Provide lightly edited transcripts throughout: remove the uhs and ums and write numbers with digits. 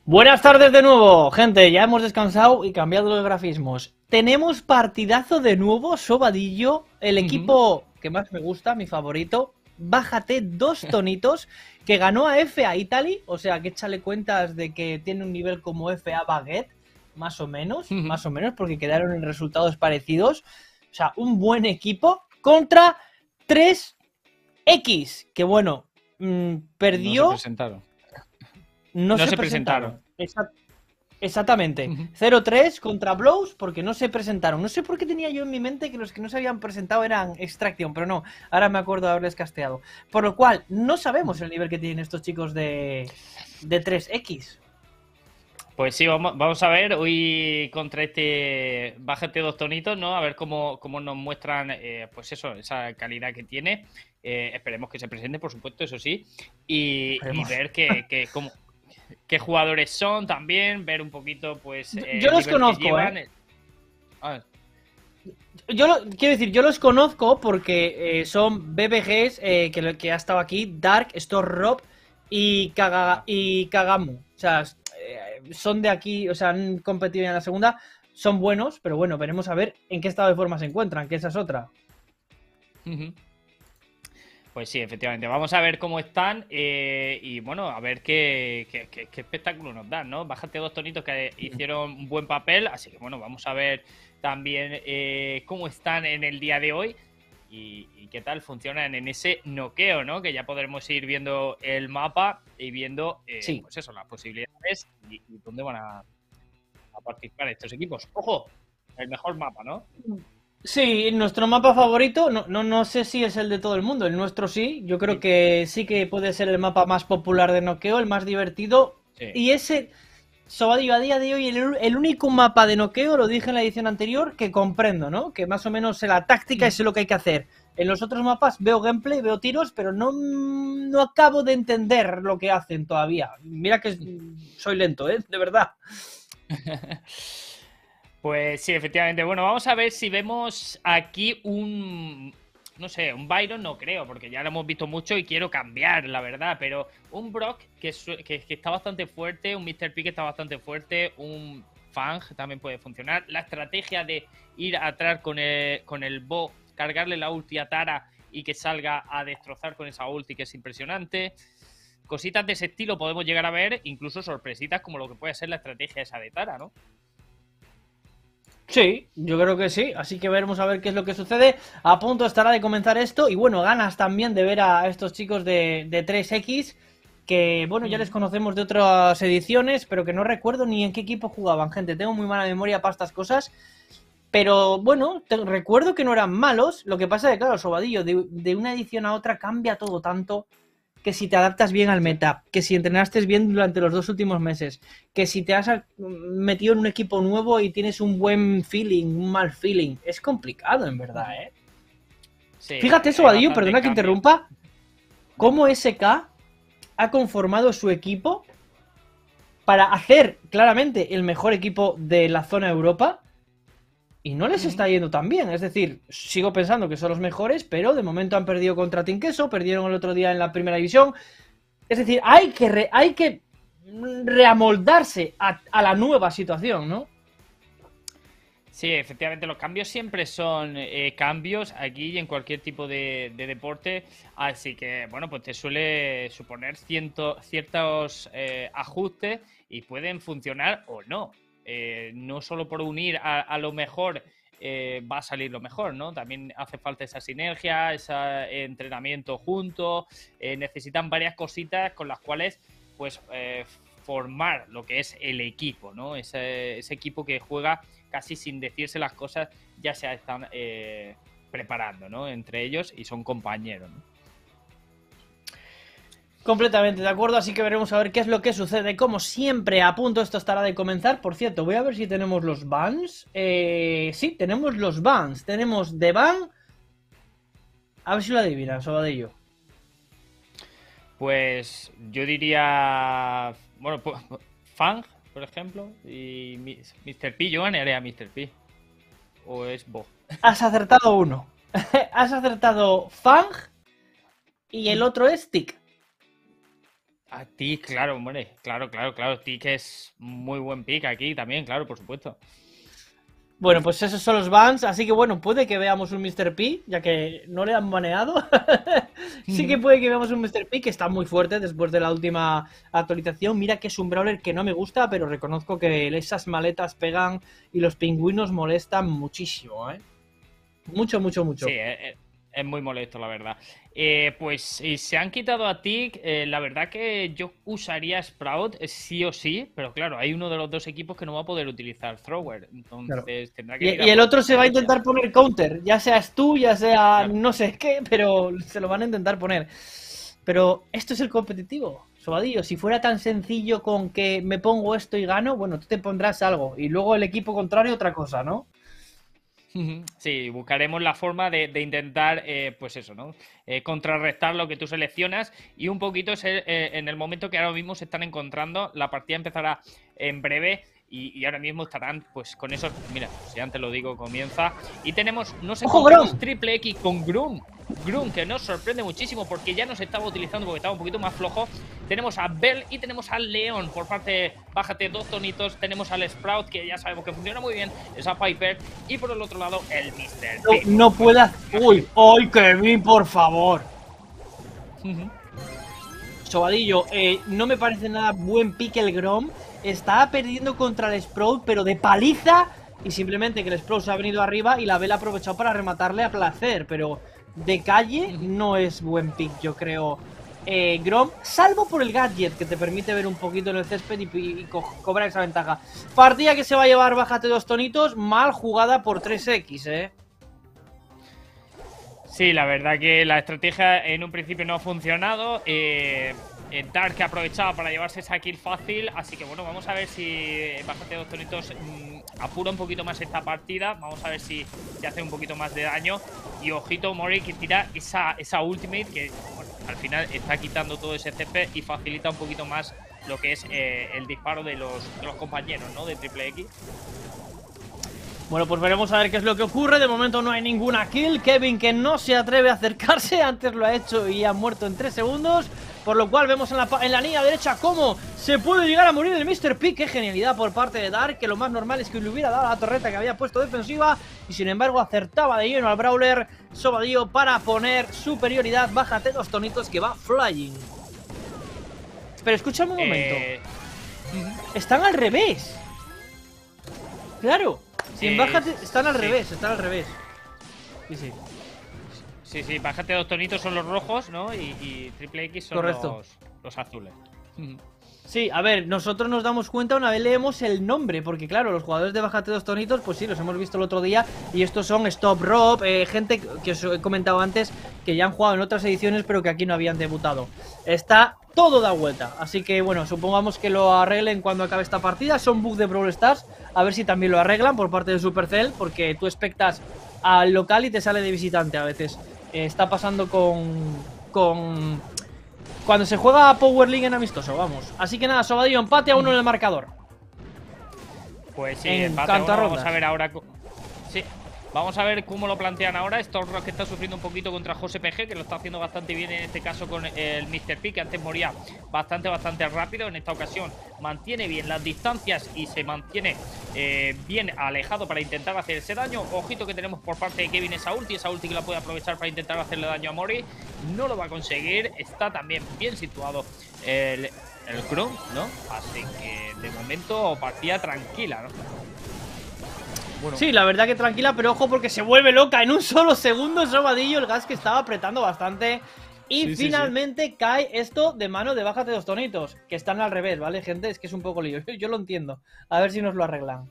Buenas tardes de nuevo, gente. Ya hemos descansado y cambiado los grafismos. Tenemos partidazo de nuevo, Sobadillo. El equipo que más me gusta, mi favorito. Bájate dos tonitos. Que ganó a FA Italy. O sea, que échale cuentas de que tiene un nivel como FA Baguette. Más o menos, porque quedaron en resultados parecidos. O sea, un buen equipo contra 3X. Que bueno, perdió. No se presentaron. No se presentaron. Exactamente. 0-3 contra Blows porque no se presentaron. No sé por qué tenía yo en mi mente que los que no se habían presentado eran Extraction, pero no. Ahora me acuerdo de haberles casteado. Por lo cual, no sabemos el nivel que tienen estos chicos de 3X. Pues sí, vamos a ver hoy contra este Bájate dos tonitos, ¿no? A ver cómo nos muestran, pues eso, esa calidad que tiene. Esperemos que se presente, por supuesto, eso sí. Y ver qué jugadores son también, ver un poquito, pues... yo los conozco, quiero decir, yo los conozco porque son BBGs que ha estado aquí, Dark, Store Rob y Kagamu. O sea, son de aquí, o sea, han competido en la segunda, son buenos, pero bueno, veremos a ver en qué estado de forma se encuentran, que esa es otra. Pues sí, efectivamente. Vamos a ver cómo están y bueno, a ver qué espectáculo nos dan, ¿no? Bájate dos tonitos que hicieron un buen papel, así que bueno, vamos a ver también cómo están en el día de hoy y qué tal funcionan en ese noqueo, ¿no? Que ya podremos ir viendo el mapa y viendo, pues eso, las posibilidades y dónde van a participar estos equipos. ¡Ojo! El mejor mapa, ¿no? Sí, nuestro mapa favorito, no sé si es el de todo el mundo, el nuestro sí, yo creo que sí que puede ser el mapa más popular de noqueo, el más divertido, y ese, Sobadillo, a día de hoy, el único mapa de noqueo, lo dije en la edición anterior, que comprendo, ¿no? Que más o menos sé la táctica y sé lo que hay que hacer. En los otros mapas veo gameplay, veo tiros, pero no acabo de entender lo que hacen todavía. Mira que soy lento, de verdad. Pues sí, efectivamente. Bueno, vamos a ver si vemos aquí no sé, un Byron no creo, porque ya lo hemos visto mucho y quiero cambiar, la verdad. Pero un Brock que está bastante fuerte, un Mr. P que está bastante fuerte, un Fang también puede funcionar. La estrategia de ir atrás con el Bo, cargarle la ulti a Tara y que salga a destrozar con esa ulti, que es impresionante. Cositas de ese estilo podemos llegar a ver, incluso sorpresitas como lo que puede ser la estrategia esa de Tara, ¿no? Sí, yo creo que sí, así que veremos a ver qué es lo que sucede. A punto estará de comenzar esto y bueno, ganas también de ver a estos chicos de 3X que bueno, ya les conocemos de otras ediciones, pero que no recuerdo ni en qué equipo jugaban, gente, tengo muy mala memoria para estas cosas. Pero bueno, recuerdo que no eran malos, lo que pasa es que claro, Sobadillo, de una edición a otra cambia todo tanto que si te adaptas bien al meta, que si entrenaste bien durante los 2 últimos meses, que si te has metido en un equipo nuevo y tienes un buen feeling, un mal feeling, es complicado en verdad, ¿eh? Sí, fíjate, Sobadillo, perdona que interrumpa, cómo SK ha conformado su equipo para hacer claramente el mejor equipo de la zona Europa y no les está yendo tan bien. Es decir, sigo pensando que son los mejores, pero de momento han perdido contra Team Queso, perdieron el otro día en la primera división. Es decir, hay que reamoldarse a la nueva situación, ¿no? Sí, efectivamente, los cambios siempre son cambios aquí y en cualquier tipo de deporte, así que, bueno, pues te suele suponer ciertos ajustes y pueden funcionar o no. No solo por unir a lo mejor va a salir lo mejor, ¿no? También hace falta esa sinergia, ese entrenamiento juntos, necesitan varias cositas con las cuales, pues, formar lo que es el equipo, ¿no? Ese equipo que juega casi sin decirse las cosas, ya se están preparando, ¿no? Entre ellos y son compañeros, ¿no? Completamente de acuerdo, así que veremos a ver qué es lo que sucede. Como siempre, a punto esto estará de comenzar. Por cierto, voy a ver si tenemos los bans. Sí, tenemos los bans. Tenemos de ban. A ver si lo adivinas, Sobadillo. Pues yo diría... Bueno, Fang, por ejemplo, y Mr. P. Yo ganaría a Mr. P. ¿O es Bo? Has acertado uno. Has acertado Fang y el otro es Tick. A ti, claro, hombre. Claro. Tik es muy buen pick aquí también, claro, por supuesto. Bueno, pues esos son los bans, así que bueno, puede que veamos un Mr. P, ya que no le han baneado. Sí que puede que veamos un Mr. P que está muy fuerte después de la última actualización. Mira que es un brawler que no me gusta, pero reconozco que esas maletas pegan y los pingüinos molestan muchísimo, ¿eh? Mucho. Sí, es muy molesto, la verdad. Pues si se han quitado a Tick, la verdad que yo usaría Sprout sí o sí, pero claro, hay uno de los dos equipos que no va a poder utilizar Thrower, entonces Claro. tendrá que Y el otro se va a intentar poner counter, ya seas tú, ya sea no sé qué, pero se lo van a intentar poner. Pero esto es el competitivo, Sobadillo. Si fuera tan sencillo con que me pongo esto y gano, bueno, tú te pondrás algo y luego el equipo contrario otra cosa, ¿no? Sí, buscaremos la forma de intentar, pues eso, ¿no? Contrarrestar lo que tú seleccionas y un poquito ser, en el momento que ahora mismo se están encontrando, la partida empezará en breve y ahora mismo estarán pues con esos, mira, si antes lo digo, comienza y tenemos, nos encontramos triple X con Grum, que nos sorprende muchísimo porque ya no se estaba utilizando porque estaba un poquito más flojo. Tenemos a Bell y tenemos al León por parte, bájate 2 tonitos. Tenemos al Sprout, que ya sabemos que funciona muy bien, esa Piper, y por el otro lado el Mr. No pueda. Uy, ¡ay, Kevin, por favor! Sobadillo, no me parece nada buen pick el Grom. Estaba perdiendo contra el Sprout, pero de paliza. Y simplemente que el Sprout se ha venido arriba y la Bell ha aprovechado para rematarle a placer. Pero de calle no es buen pick, yo creo. Grom, salvo por el gadget que te permite ver un poquito en el césped y cobrar esa ventaja. Partida que se va a llevar, bájate 2 tonitos. Mal jugada por 3X, Sí, la verdad que la estrategia en un principio no ha funcionado. Dark que aprovechaba para llevarse esa kill fácil. Así que bueno, vamos a ver si bájate 2 tonitos apura un poquito más esta partida. Vamos a ver si hace un poquito más de daño. Y ojito, Mori que tira esa ultimate que bueno, al final está quitando todo ese CP y facilita un poquito más lo que es el disparo de los compañeros, ¿no? De Triple X. Bueno, pues veremos a ver qué es lo que ocurre. De momento no hay ninguna kill. Kevin que no se atreve a acercarse. Antes lo ha hecho y ha muerto en 3 segundos. Por lo cual vemos en la línea derecha cómo se puede llegar a morir el Mr. P. Qué genialidad por parte de Dark, que lo más normal es que le hubiera dado a la torreta que había puesto defensiva. Y sin embargo acertaba de lleno al Brawler Sobadillo para poner superioridad. Bájate 2 tonitos que va flying. Pero escúchame un momento. Están al revés. Claro. Si en bájate, están al revés, Sí. Sí, bájate 2 tonitos son los rojos, ¿no? Y Triple X son los azules. Sí, a ver, nosotros nos damos cuenta una vez leemos el nombre, porque claro, los jugadores de bájate 2 tonitos, pues sí, los hemos visto el otro día. Y estos son Stop Rob, gente que os he comentado antes, que ya han jugado en otras ediciones, pero que aquí no habían debutado. Está todo da vuelta, así que bueno, supongamos que lo arreglen cuando acabe esta partida. Son bugs de Brawl Stars, a ver si también lo arreglan por parte de Supercell, porque tú expectas al local y te sale de visitante a veces. Está pasando con cuando se juega Power League en amistoso, vamos. Así que nada, Sobadillo, empate a 1 en el marcador. Pues sí, empate a 1, vamos a ver ahora. Sí, vamos a ver cómo lo plantean ahora. Stormrock que está sufriendo un poquito contra José PG, que lo está haciendo bastante bien en este caso con el Mr. P, que antes moría bastante rápido. En esta ocasión mantiene bien las distancias y se mantiene bien alejado para intentar hacer ese daño. Ojito que tenemos por parte de Kevin esa ulti que la puede aprovechar para intentar hacerle daño a Mori. No lo va a conseguir, está también bien situado el Chrome, ¿no? Así que de momento partida tranquila, ¿no? Bueno. Sí, la verdad que tranquila, pero ojo porque se vuelve loca en un solo segundo. Sobadillo, el gas que estaba apretando bastante. Y finalmente cae esto de mano de bájate 2 tonitos, que están al revés, ¿vale, gente? Es que es un poco lío, yo lo entiendo. A ver si nos lo arreglan.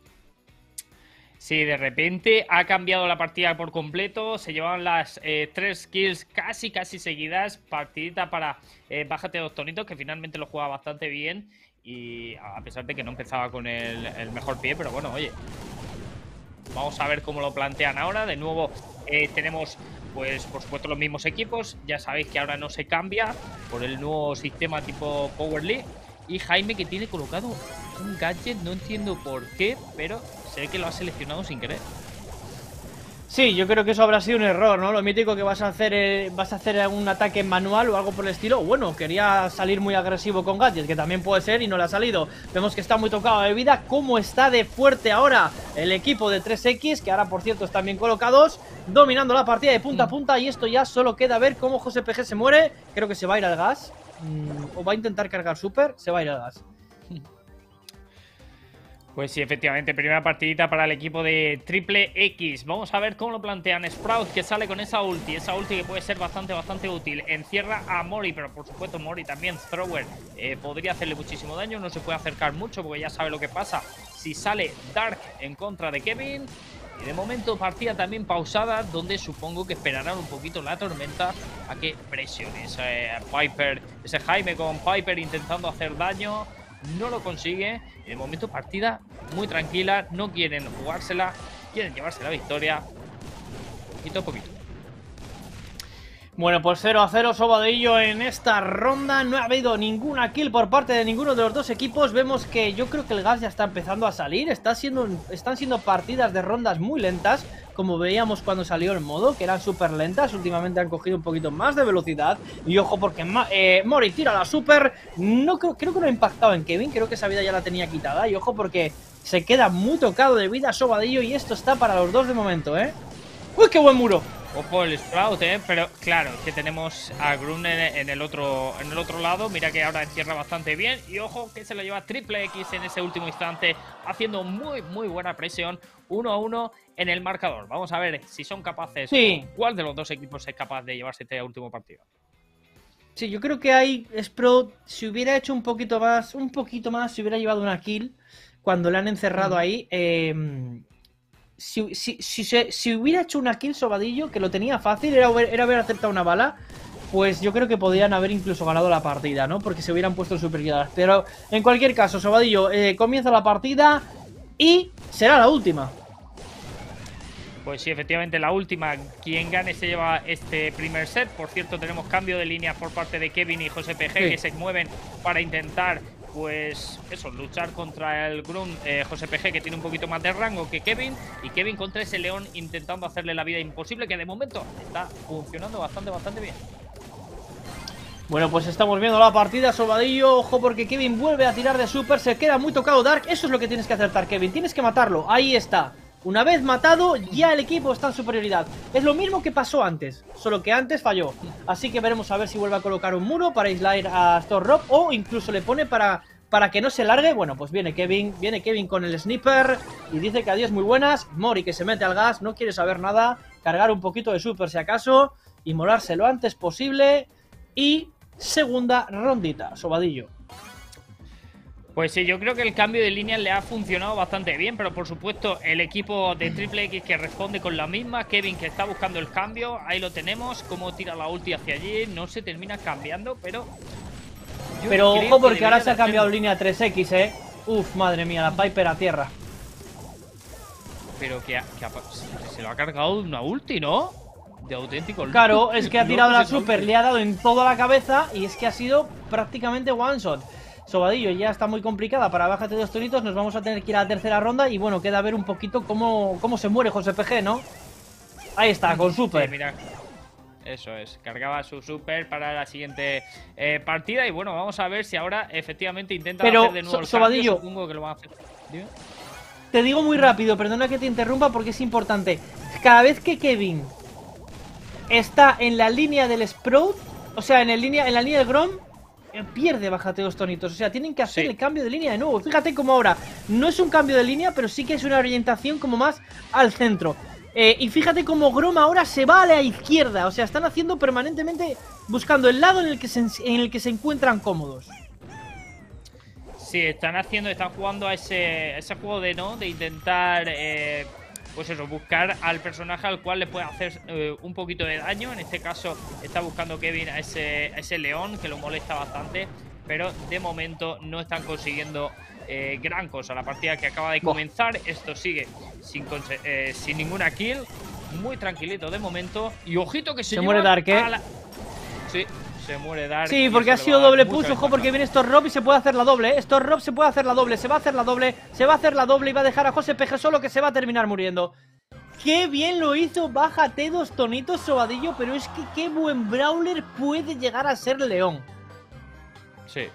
Sí, de repente ha cambiado la partida por completo. Se llevaban las 3 kills casi seguidas. Partidita para bájate 2 tonitos, que finalmente lo juega bastante bien. Y a pesar de que no empezaba con el mejor pie, pero bueno, oye. Vamos a ver cómo lo plantean ahora. De nuevo tenemos, pues por supuesto, los mismos equipos. Ya sabéis que ahora no se cambia por el nuevo sistema tipo Power League. Y Jaime que tiene colocado un gadget, no entiendo por qué, pero sé que lo ha seleccionado sin querer. Sí, yo creo que eso habrá sido un error, ¿no? Lo mítico que vas a hacer un ataque manual o algo por el estilo. Bueno, quería salir muy agresivo con Gadget, que también puede ser y no le ha salido. Vemos que está muy tocado de vida. ¿Cómo está de fuerte ahora el equipo de 3X? Que ahora, por cierto, están bien colocados, dominando la partida de punta a punta. Y esto ya solo queda ver cómo JPG se muere. Creo que se va a ir al gas. O va a intentar cargar super. Se va a ir al gas. Pues sí, efectivamente, primera partidita para el equipo de Triple X. Vamos a ver cómo lo plantean. Sprout, que sale con esa ulti que puede ser bastante útil. Encierra a Mori, pero por supuesto Mori también, Thrower, podría hacerle muchísimo daño. No se puede acercar mucho porque ya sabe lo que pasa si sale Dark en contra de Kevin. Y de momento partida también pausada, donde supongo que esperarán un poquito la tormenta a que presione Piper, ese Jaime con Piper intentando hacer daño. No lo consigue. Y de momento partida muy tranquila. No quieren jugársela, quieren llevarse la victoria. Poquito a poquito. Bueno, pues 0-0 Sobadillo en esta ronda. No ha habido ninguna kill por parte de ninguno de los dos equipos. Vemos que yo creo que el gas ya está empezando a salir. Están siendo partidas de rondas muy lentas, como veíamos cuando salió el modo, que eran súper lentas. Últimamente han cogido un poquito más de velocidad. Y ojo porque Mori tira la super. No creo que no ha impactado en Kevin. Creo que esa vida ya la tenía quitada. Y ojo porque se queda muy tocado de vida Sobadillo. Y esto está para los dos de momento, ¿eh? ¡Uy, qué buen muro! Ojo el Sprout, pero claro, que tenemos a Grun en el otro lado. Mira que ahora encierra bastante bien. Y ojo que se lo lleva Triple X en ese último instante, haciendo muy buena presión. 1-1 en el marcador. Vamos a ver si son capaces. Sí. ¿Cuál de los dos equipos es capaz de llevarse este último partido? Sí, yo creo que hay Sprout, si hubiera hecho un poquito más, si hubiera llevado una kill cuando le han encerrado ahí. Si hubiera hecho una kill Sobadillo, que lo tenía fácil, era haber aceptado una bala, pues yo creo que podrían haber incluso ganado la partida, ¿no? Porque se hubieran puesto el superguiadas. Pero en cualquier caso, Sobadillo comienza la partida y será la última. Pues sí, efectivamente la última. Quien gane se lleva este primer set. Por cierto, tenemos cambio de línea por parte de Kevin y JPG, que se mueven para intentar, pues eso, luchar contra el Grun. JPG, que tiene un poquito más de rango que Kevin, y Kevin contra ese León intentando hacerle la vida imposible, que de momento está funcionando bastante bien. Bueno, pues estamos viendo la partida, Sobadillo. Ojo porque Kevin vuelve a tirar de super. Se queda muy tocado Dark. Eso es lo que tienes que acertar, Kevin. Tienes que matarlo. Ahí está. Una vez matado, ya el equipo está en superioridad. Es lo mismo que pasó antes, solo que antes falló. Así que veremos a ver si vuelve a colocar un muro para aislar a Storm o incluso le pone para que no se largue. Bueno, pues viene Kevin con el sniper y dice que adiós muy buenas. Mori que se mete al gas, no quiere saber nada. Cargar un poquito de super si acaso y molarse lo antes posible. Y segunda rondita, Sobadillo. Pues sí, yo creo que el cambio de línea le ha funcionado bastante bien, pero por supuesto el equipo de Triple X que responde con la misma. Kevin que está buscando el cambio, ahí lo tenemos, cómo tira la ulti hacia allí, no se termina cambiando, pero ojo porque ahora se ha cambiado línea 3X, Uf, madre mía, la Piper a tierra. Pero que se lo ha cargado una ulti, ¿no? De auténtico. Claro, es que ha tirado la super, le ha dado en toda la cabeza y es que ha sido prácticamente one shot. Sobadillo ya está muy complicada para bájate 2 tonitos. Nos vamos a tener que ir a la tercera ronda. Y bueno, queda ver un poquito cómo se muere JPG, ¿no? Ahí está, con super. Sí, mira. Eso es, cargaba su super para la siguiente partida. Y bueno, vamos a ver si ahora efectivamente intenta hacer de nuevo el Sobadillo, cambio. Supongo que lo van a hacer. ¿Dime? Te digo muy rápido, perdona que te interrumpa porque es importante. Cada vez que Kevin está en la línea del Sprout, o sea, en la línea del Grom, pierde bájate 2 tonitos. O sea, tienen que hacer el cambio de línea de nuevo. Fíjate como ahora no es un cambio de línea, pero sí que es una orientación como más al centro. Y fíjate como Grom ahora se va a la izquierda. O sea, están haciendo permanentemente, buscando el lado en el que se encuentran cómodos. Sí, están jugando a ese juego de intentar pues eso, buscar al personaje al cual le puede hacer un poquito de daño. En este caso está buscando Kevin a ese león que lo molesta bastante, pero de momento no están consiguiendo gran cosa. La partida que acaba de comenzar, esto sigue sin ninguna kill, muy tranquilito de momento. Y ojito que se muere Dark, Sí, se muere Dark. Sí, porque ha sido doble push. Ojo porque viene Storm y se puede hacer la doble. Storm se va a hacer la doble, se va a hacer la doble y va a dejar a JPG solo, que se va a terminar muriendo. Qué bien lo hizo, bájate 2 tonitos, Sobadillo, pero es que qué buen brawler puede llegar a ser León. Sí.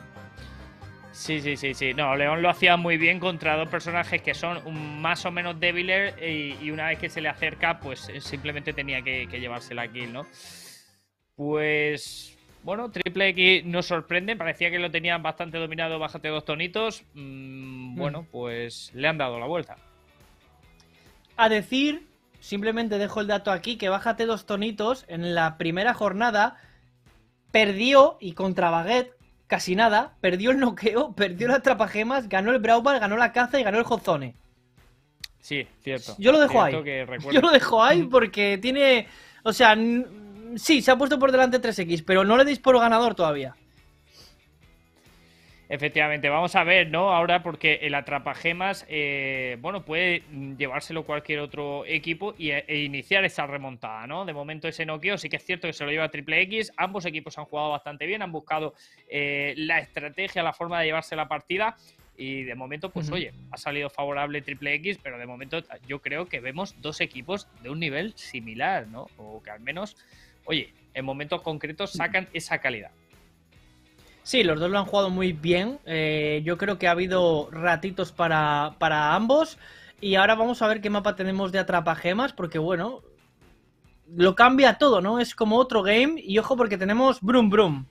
Sí. No, León lo hacía muy bien contra dos personajes que son más o menos débiles y una vez que se le acerca, pues simplemente tenía que llevarse la kill, ¿no? Pues... Bueno, Triple X nos sorprende. Parecía que lo tenían bastante dominado, bájate 2 tonitos. Bueno, pues le han dado la vuelta. A decir, simplemente dejo el dato aquí, que bájate 2 tonitos en la primera jornada perdió, y contra Baguette casi nada, perdió el noqueo, perdió la atrapagemas, ganó el Brawl Ball, ganó la caza y ganó el Hotzone. Sí, cierto. Yo lo dejo ahí. Yo lo dejo ahí porque tiene... O sea, sí, se ha puesto por delante 3X, pero no le deis por ganador todavía. Efectivamente, vamos a ver, ¿no? Ahora porque el atrapagemas, bueno, puede llevárselo cualquier otro equipo e iniciar esa remontada, ¿no? De momento ese noqueo sí que es cierto que se lo lleva Triple X. Ambos equipos han jugado bastante bien, han buscado la estrategia, la forma de llevarse la partida. Y de momento, pues oye, ha salido favorable Triple X, pero de momento yo creo que vemos dos equipos de un nivel similar, ¿no? O que al menos, oye, en momentos concretos sacan esa calidad. Sí, los dos lo han jugado muy bien. Yo creo que ha habido ratitos para ambos. Y ahora vamos a ver qué mapa tenemos de atrapagemas, porque bueno, lo cambia todo, ¿no? Es como otro game. Y ojo porque tenemos Brum Brum.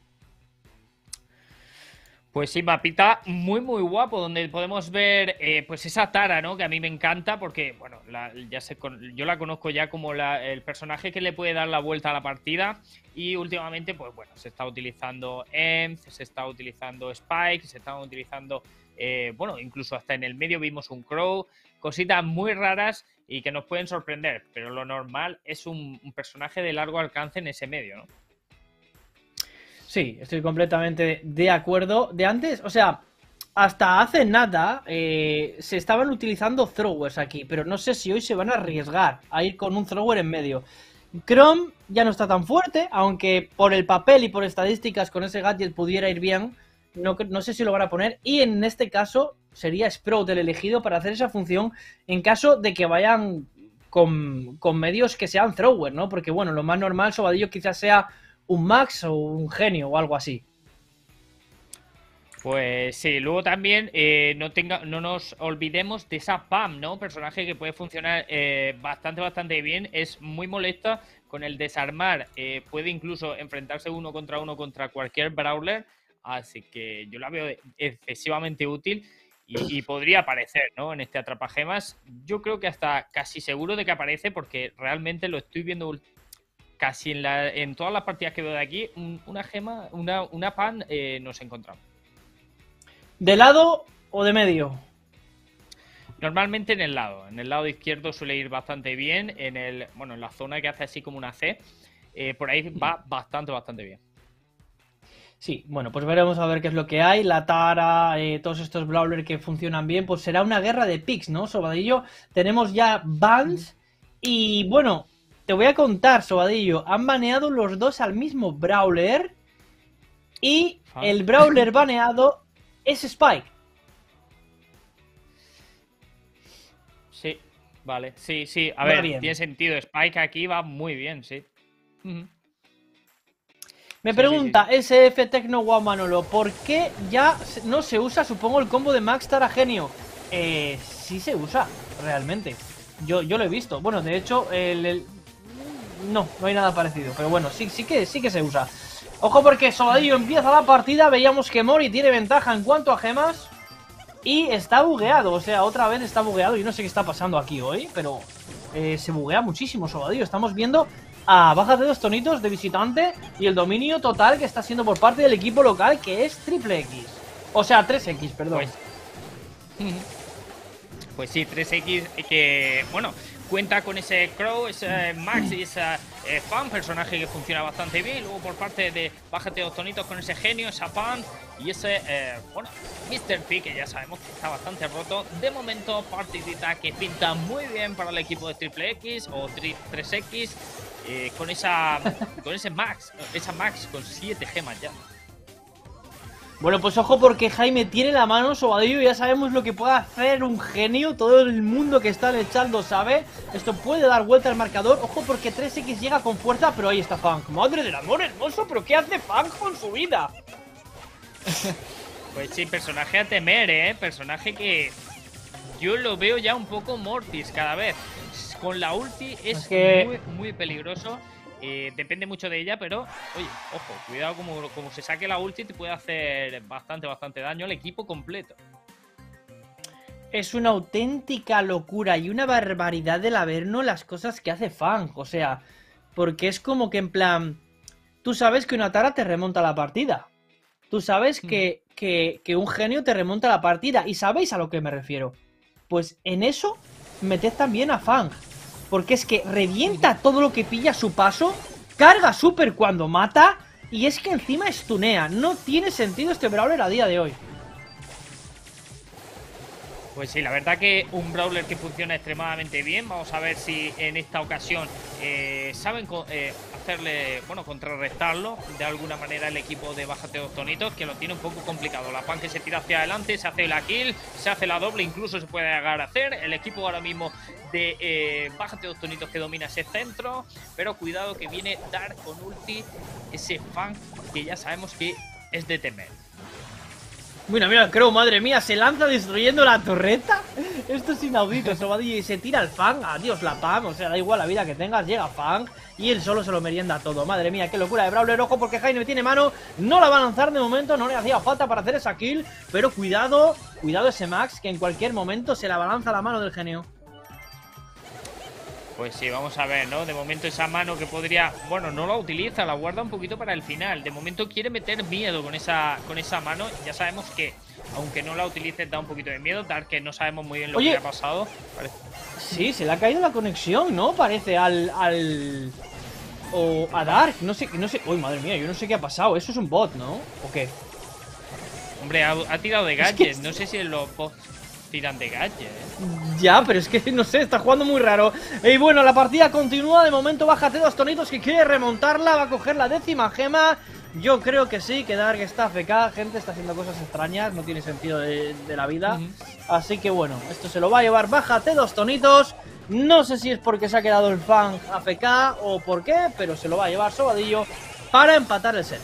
Pues sí, mapita muy guapo, donde podemos ver pues esa Tara, ¿no? Que a mí me encanta porque, bueno, yo la conozco ya como el personaje que le puede dar la vuelta a la partida. Y últimamente, pues bueno, se está utilizando Emz, se está utilizando Spike, se están utilizando, bueno, incluso hasta en el medio vimos un Crow. Cositas muy raras y que nos pueden sorprender, pero lo normal es un personaje de largo alcance en ese medio, ¿no? Sí, estoy completamente de acuerdo. De antes, o sea, hasta hace nada se estaban utilizando throwers aquí, pero no sé si hoy se van a arriesgar a ir con un thrower en medio. Chrome ya no está tan fuerte, aunque por el papel y por estadísticas con ese gadget pudiera ir bien. No sé si lo van a poner. Y en este caso sería Sprout el elegido para hacer esa función en caso de que vayan con medios que sean thrower, ¿no? Porque bueno, lo más normal, Sobadillo, quizás sea un Max o un Genio o algo así. Pues sí, luego también no nos olvidemos de esa Pam, ¿no? Personaje que puede funcionar bastante bien. Es muy molesta con el desarmar. Puede incluso enfrentarse uno contra cualquier brawler. Así que yo la veo excesivamente útil y podría aparecer, ¿no? En este atrapagemas. Yo creo que hasta casi seguro de que aparece porque realmente lo estoy viendo casi en todas las partidas que veo de aquí. Una gema, una Pam nos encontramos. ¿De lado o de medio? Normalmente en el lado izquierdo suele ir bastante bien, en la zona que hace así como una C, por ahí va bastante bien. Sí, bueno, pues veremos a ver qué es lo que hay. La Tara, todos estos brawlers que funcionan bien, pues será una guerra de picks, ¿no, Sobadillo? Tenemos ya bans y bueno, te voy a contar, Sobadillo, han baneado los dos al mismo brawler y el brawler baneado es Spike. Sí, vale. Sí. A ver, tiene sentido. Spike aquí va muy bien, sí. Me pregunta SF Tecno Wow Manolo, ¿por qué ya no se usa, supongo, el combo de Max Tara Genio? Sí se usa, realmente. Yo lo he visto. Bueno, de hecho, no hay nada parecido. Pero bueno, sí que se usa. Ojo porque Sobadillo empieza la partida, veíamos que Mori tiene ventaja en cuanto a gemas y está bugueado, o sea, otra vez está bugueado. Yo no sé qué está pasando aquí hoy, pero se buguea muchísimo Sobadillo. Estamos viendo a bájate 2 tonitos de visitante y el dominio total que está siendo por parte del equipo local, que es Triple X. O sea, 3X, perdón. Pues sí, 3X que, bueno, cuenta con ese Crow, ese Max y esa Pam, personaje que funciona bastante bien. Luego por parte de bájate 2 tonitos con ese Genio, esa Pam y ese, bueno, Mr. P, que ya sabemos que está bastante roto. De momento, partidita que pinta muy bien para el equipo de Triple X o 3X con ese Max, esa Max con 7 gemas ya. Bueno, pues ojo porque Jaime tiene la mano, Sobadillo, ya sabemos lo que puede hacer un genio, todo el mundo que está en el chat lo sabe. Esto puede dar vuelta al marcador, ojo porque 3X llega con fuerza, pero ahí está Fang. Madre del amor hermoso, pero ¿qué hace Fang con su vida? Pues sí, personaje a temer, personaje que yo lo veo ya un poco Mortis cada vez. Con la ulti es que... muy peligroso. Depende mucho de ella, pero oye, ojo, cuidado como se saque la ulti, te puede hacer bastante daño al equipo completo. Es una auténtica locura y una barbaridad del Averno las cosas que hace Fang, o sea, porque es como que en plan, tú sabes que una Tara te remonta la partida, tú sabes que un genio te remonta la partida, y ¿sabéis a lo que me refiero? Pues en eso meted también a Fang. Porque es que revienta todo lo que pilla a su paso, carga super cuando mata, y es que encima estunea. No tiene sentido este brawler a día de hoy. Pues sí, la verdad que un brawler que funciona extremadamente bien. Vamos a ver si en esta ocasión saben hacerle, bueno, contrarrestarlo de alguna manera el equipo de Bájate Dos Tonitos, que lo tiene un poco complicado. La Pan que se tira hacia adelante, se hace la kill, se hace la doble, incluso se puede llegar a hacer. El equipo ahora mismo de Bájate Dos Tonitos que domina ese centro, pero cuidado que viene Dark con ulti, ese Fang que ya sabemos que es de temer. Mira, mira, Crow, madre mía, se lanza destruyendo la torreta. Esto es inaudito, Sobadillo, y se tira el Fang. Adiós la Pam, o sea, da igual la vida que tengas, llega Fang y él solo se lo merienda todo. Madre mía, qué locura de brawler. Ojo porque Jaime tiene mano, no la va a lanzar de momento, no le hacía falta para hacer esa kill, pero cuidado, cuidado ese Max, que en cualquier momento se la balanza la mano del genio. Pues sí, vamos a ver, ¿no? De momento esa mano que podría... Bueno, no la utiliza, la guarda un poquito para el final. De momento quiere meter miedo con esa mano. Ya sabemos que, aunque no la utilice, da un poquito de miedo. Dark, que no sabemos muy bien lo que ha pasado. Parece... Sí, se le ha caído la conexión, ¿no? Parece o a Dark, no sé... Uy, madre mía, yo no sé qué ha pasado. Eso es un bot, ¿no? ¿O qué? Hombre, ha tirado de gadget. Es que... No sé si los bots tiran de gadget, Ya, pero es que no sé, está jugando muy raro. Y bueno, la partida continúa. De momento Bájate Dos Tonitos que quiere remontarla. Va a coger la 10ª gema. Yo creo que sí, que Dark está AFK. Gente, está haciendo cosas extrañas. No tiene sentido de la vida. Así que bueno, esto se lo va a llevar Bájate Dos Tonitos. No sé si es porque se ha quedado el Fang AFK o por qué, pero se lo va a llevar Sobadillo para empatar el set.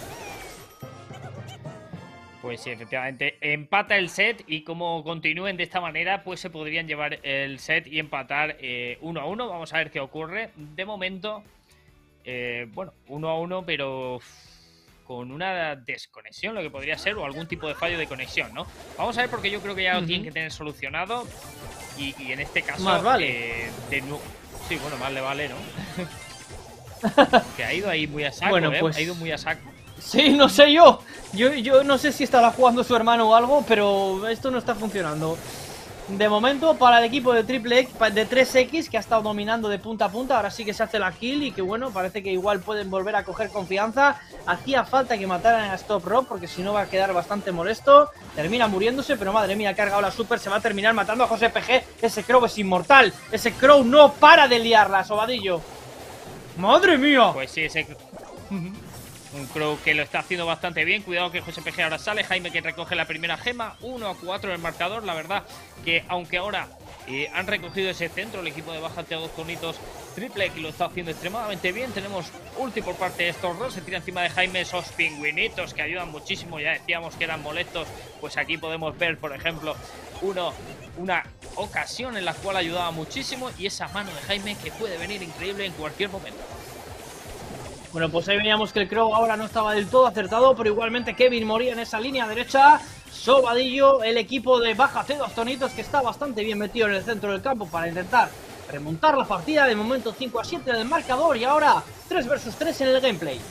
Pues sí, efectivamente, empata el set y como continúen de esta manera, pues se podrían llevar el set y empatar 1-1. Vamos a ver qué ocurre. De momento, bueno, 1-1, pero con una desconexión, lo que podría ser, o algún tipo de fallo de conexión, ¿no? Vamos a ver porque yo creo que ya lo tienen que tener solucionado y en este caso... Más vale. Sí, bueno, más le vale, ¿no? Que ha ido ahí muy a saco, bueno, pues... Ha ido muy a saco. Sí, no sé yo no sé si estará jugando su hermano o algo, pero esto no está funcionando. De momento, para el equipo de Triple X, de 3X, que ha estado dominando de punta a punta, ahora sí que se hace la kill y que bueno, parece que igual pueden volver a coger confianza. Hacía falta que mataran a Stop Rock, porque si no va a quedar bastante molesto. Termina muriéndose, pero madre mía, ha cargado la super, se va a terminar matando a José PG. Ese Crow es inmortal, ese Crow no para de liarla, Sobadillo. ¡Madre mía! Pues sí, ese... Un Crow que lo está haciendo bastante bien. Cuidado que José PG ahora sale. Jaime que recoge la primera gema. 1-4 en el marcador. La verdad que aunque ahora han recogido ese centro el equipo de Bájate Dos Tonitos, Triple X lo está haciendo extremadamente bien. Tenemos ulti por parte de estos dos. Se tira encima de Jaime esos pingüinitos que ayudan muchísimo. Ya decíamos que eran molestos. Pues aquí podemos ver, por ejemplo, una ocasión en la cual ayudaba muchísimo. Y esa mano de Jaime que puede venir increíble en cualquier momento. Bueno, pues ahí veíamos que el Crow ahora no estaba del todo acertado, pero igualmente Kevin moría en esa línea derecha. Sobadillo, el equipo de Bájate Dos Tonitos, que está bastante bien metido en el centro del campo para intentar remontar la partida. De momento 5-7 del marcador y ahora 3 versus 3 en el gameplay.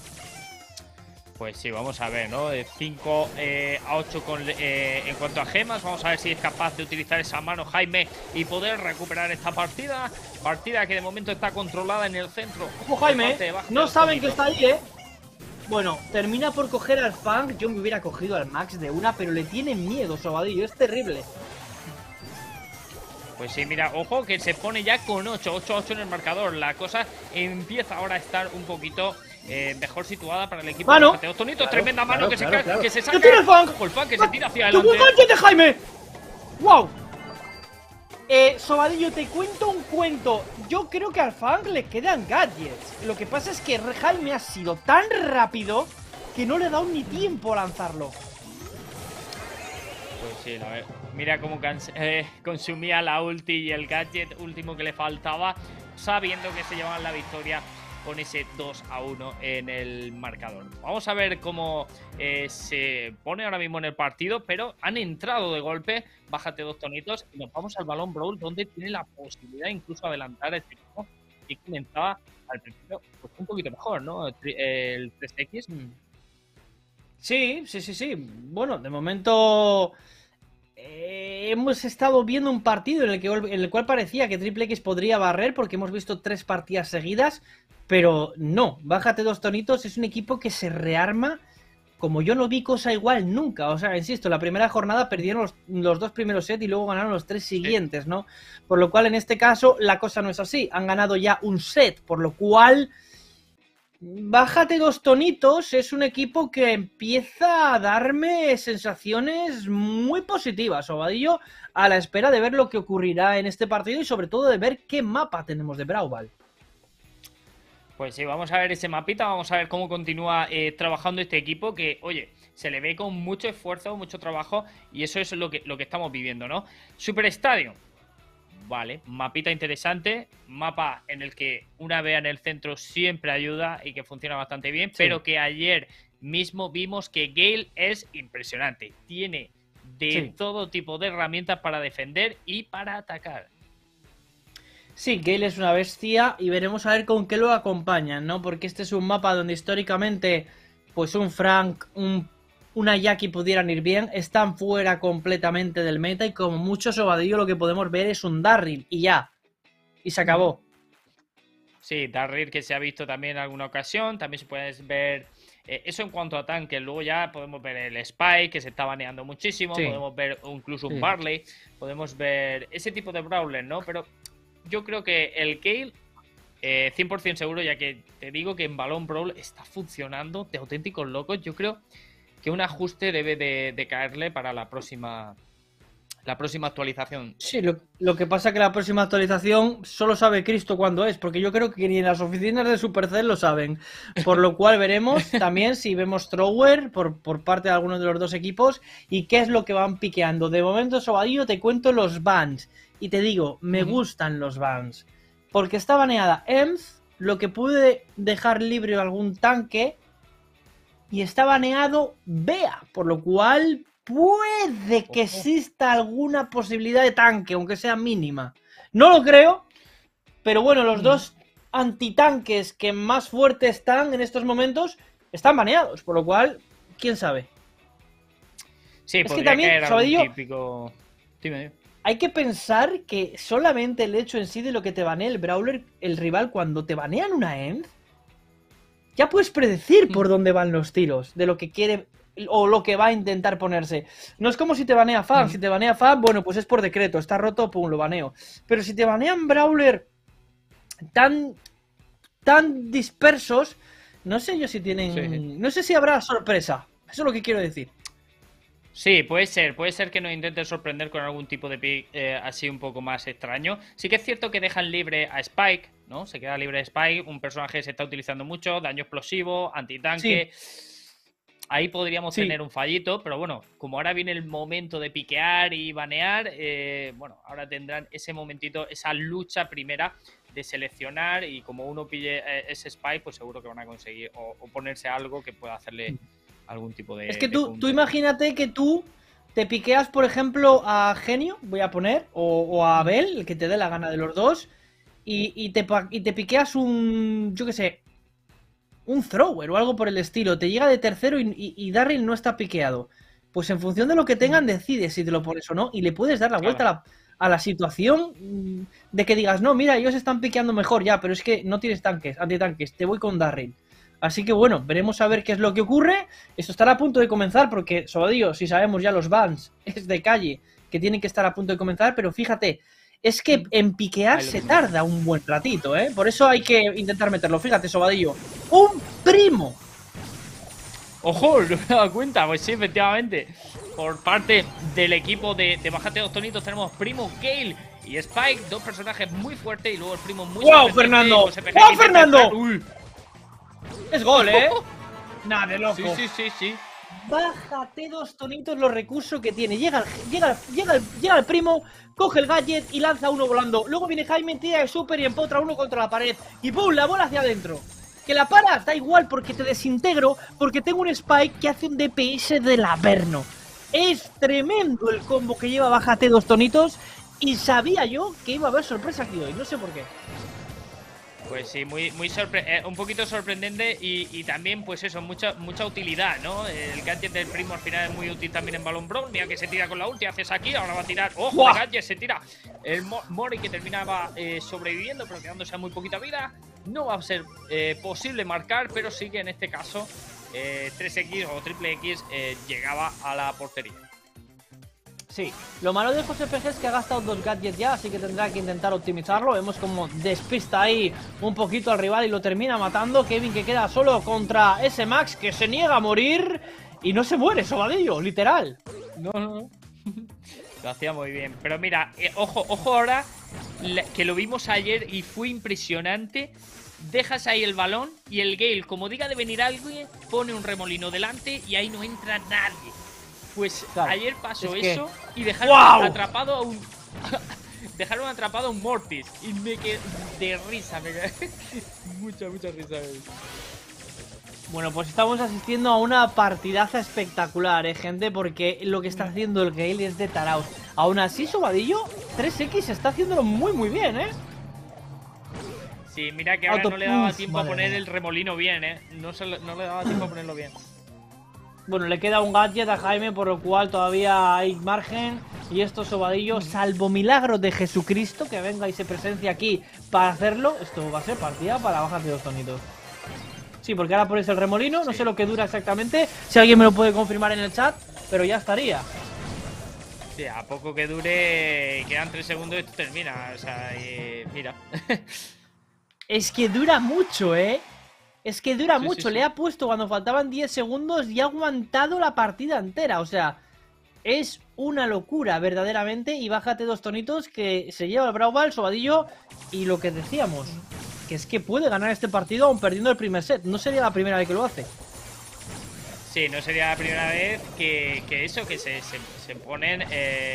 Pues sí, vamos a ver, ¿no? De 5-8 en cuanto a gemas. Vamos a ver si es capaz de utilizar esa mano Jaime y poder recuperar esta partida. Partida que de momento está controlada en el centro. Ojo Jaime, no saben que está ahí, ¿eh? Bueno, termina por coger al Fang. Yo me hubiera cogido al Max de una, pero le tiene miedo, Sobadillo, es terrible. Pues sí, mira, ojo que se pone ya con 8-8 en el marcador. La cosa empieza ahora a estar un poquito mejor situada para el equipo ¡Mano! de Tonito. Tremenda mano que se saca. ¡Que tira el Fang! Ojo, el Fang que se tira hacia ¡Qué buen adelante. gancho de Jaime! ¡Wow! Sobadillo, te cuento un cuento. Yo creo que al Fang le quedan gadgets. Lo que pasa es que Jaime ha sido tan rápido que no le ha dado ni tiempo a lanzarlo. Pues sí, mira cómo consumía la ulti y el gadget último que le faltaba, sabiendo que se llevaban la victoria con ese 2-1 en el marcador. Vamos a ver cómo se pone ahora mismo en el partido, pero han entrado de golpe. Bájate 2 tonitos y nos vamos al balón Brawl, donde tiene la posibilidad incluso de adelantar este equipo y comenzaba al principio pues, un poquito mejor, ¿no? El 3X. Sí. Bueno, de momento hemos estado viendo un partido en el cual parecía que Triple X podría barrer porque hemos visto 3 partidas seguidas, pero no. Bájate 2 tonitos, es un equipo que se rearma como yo no vi cosa igual nunca. O sea, insisto, la primera jornada perdieron los 2 primeros sets y luego ganaron los 3 siguientes, ¿no? Por lo cual en este caso la cosa no es así. Han ganado ya un set, por lo cual... Bájate 2 tonitos, es un equipo que empieza a darme sensaciones muy positivas, Sobadillo, a la espera de ver lo que ocurrirá en este partido y sobre todo de ver qué mapa tenemos de Brawl Ball. Pues sí, vamos a ver ese mapita, vamos a ver cómo continúa trabajando este equipo que, oye, se le ve con mucho esfuerzo, mucho trabajo y eso es lo que estamos viviendo, ¿no? Super Estadio. Vale, mapita interesante, mapa en el que una vea en el centro siempre ayuda y que funciona bastante bien, sí. Pero que ayer mismo vimos que Gale es impresionante, tiene de todo tipo de herramientas para defender y para atacar. Sí, Gale es una bestia y veremos a ver con qué lo acompañan, ¿no? Porque este es un mapa donde históricamente pues un Frank, una Jackie pudieran ir bien, están fuera completamente del meta y como mucho Sobadillo lo que podemos ver es un Darryl y ya, y se acabó. Sí, Darryl que se ha visto también en alguna ocasión, también se puede ver eso en cuanto a tanques, luego ya podemos ver el Spike que se está baneando muchísimo, podemos ver incluso un Barley, podemos ver ese tipo de brawler, ¿no? Pero yo creo que el Gale 100% seguro, ya que te digo que en Balón Brawl está funcionando de auténticos locos, yo creo que un ajuste debe de caerle para la próxima actualización. Sí, lo que pasa es que la próxima actualización solo sabe Cristo cuándo es, porque yo creo que ni en las oficinas de Supercell lo saben. Por lo cual veremos también si vemos thrower por parte de alguno de los dos equipos y qué es lo que van piqueando. De momento, Sobadillo, te cuento los bans. Y te digo, me gustan los bans. Porque está baneada Ems, lo que puede dejar libre algún tanque... Y está baneado Bea, por lo cual puede que exista alguna posibilidad de tanque, aunque sea mínima. No lo creo, pero bueno, los dos antitanques que más fuertes están en estos momentos están baneados, por lo cual, quién sabe. Sí, es que también, Sobadillo, típico... Dime. Hay que pensar que solamente el hecho en sí de lo que te banea el brawler, el rival, cuando te banean una EMF, ya puedes predecir por dónde van los tiros, de lo que quiere o lo que va a intentar ponerse. No es como si te banea Fab. Si te banea Fab, bueno, pues es por decreto, está roto, pum, lo baneo. Pero si te banean brawler tan dispersos, no sé yo si tienen... No sé si habrá sorpresa. Eso es lo que quiero decir. Sí, puede ser que nos intenten sorprender con algún tipo de pick así un poco más extraño. Sí que es cierto que dejan libre a Spike, ¿no? Se queda libre a Spike, un personaje que se está utilizando mucho, daño explosivo, antitanque. Ahí podríamos tener un fallito, pero bueno, como ahora viene el momento de piquear y banear, bueno, ahora tendrán ese momentito, esa lucha primera de seleccionar y como uno pille ese Spike, pues seguro que van a conseguir o ponerse algo que pueda hacerle... algún tipo de... Es que tú imagínate que tú te piqueas, por ejemplo, a Genio, voy a poner, o a Abel, el que te dé la gana de los dos, y te piqueas yo qué sé, un thrower o algo por el estilo, te llega de tercero y Darryl no está piqueado. Pues en función de lo que tengan decides si te lo pones o no, y le puedes dar la vuelta a la situación de que digas, no, mira, ellos están piqueando mejor ya, pero es que no tienes antitanques, te voy con Darryl. Así que bueno, veremos a ver qué es lo que ocurre. Esto estará a punto de comenzar porque, Sobadillo, si sabemos ya los bans, es de calle, que tienen que estar a punto de comenzar, pero fíjate, es que en piquear se tarda un buen ratito, ¿eh? Por eso hay que intentar meterlo. Fíjate, Sobadillo, ¡pum! primo. ¡Ojo! No me he dado cuenta. Pues sí, efectivamente. Por parte del equipo de Bájate Dos Tonitos tenemos Primo, Gale y Spike. Dos personajes muy fuertes y luego el Primo muy ¡Wow, sorprendente. Fernando! JPG ¡Wow, que Fernando! intenta- ¡Uy! Es gol, ¿eh? Nada de loco. Sí. Bájate Dos Tonitos los recursos que tiene. Llega el primo, coge el gadget y lanza uno volando. Luego viene Jaime, tira de super y empotra uno contra la pared. Y ¡pum! La bola hacia adentro. Que la paras, da igual porque te desintegro. Porque tengo un Spike que hace un DPS del Averno. Es tremendo el combo que lleva Bájate Dos Tonitos. Y sabía yo que iba a haber sorpresa aquí hoy. No sé por qué. Pues sí, un poquito sorprendente y también, pues eso, mucha utilidad, ¿no? El gadget del primo al final es muy útil también en Balón Brawl. Mira que se tira con la ulti, haces aquí, ahora va a tirar. ¡Ojo! ¡Buah! El gadget se tira. El Mori que terminaba sobreviviendo, pero quedándose a muy poquita vida. No va a ser posible marcar, pero sí que en este caso 3X o triple X llegaba a la portería. Sí, lo malo de José PG es que ha gastado 2 gadgets ya, así que tendrá que intentar optimizarlo. Vemos como despista ahí un poquito al rival y lo termina matando. Kevin que queda solo contra ese Max que se niega a morir y no se muere, Sobadillo, literal. No. Lo hacía muy bien. Pero mira, ojo ahora, que lo vimos ayer y fue impresionante. Dejas ahí el balón y el Gale, como diga de venir alguien, pone un remolino delante y ahí no entra nadie. Pues claro, ayer pasó eso y dejaron atrapado a un... dejaron atrapado a un Mortis. Y me quedé de risa, me quedé... mucha risa. Bueno, pues estamos asistiendo a una partidaza espectacular, gente, porque lo que está haciendo el Gale es de taraos. Aún así, Sobadillo, 3X está haciéndolo muy bien, Sí, mira que ahora no le daba tiempo a poner el remolino bien, no le daba tiempo a ponerlo bien. Bueno, le queda un gadget a Jaime, por lo cual todavía hay margen. Y esto, Sobadillo, salvo milagro de Jesucristo, que venga y se presencia aquí para hacerlo, esto va a ser partida para Bájate Dos Tonitos. Sí, porque ahora pones el remolino, no sé lo que dura exactamente. Si alguien me lo puede confirmar en el chat, pero ya estaría. Sí, a poco que dure, quedan 3 segundos y esto termina. O sea, mira. Es que dura mucho, Es que dura mucho, sí. Le ha puesto cuando faltaban 10 segundos y ha aguantado la partida entera, o sea, es una locura verdaderamente. Y Bájate Dos Tonitos que se lleva el Brawl Ball, Sobadillo, y lo que decíamos, que es que puede ganar este partido aún perdiendo el primer set, no sería la primera vez que lo hace. Sí, no sería la primera vez que se ponen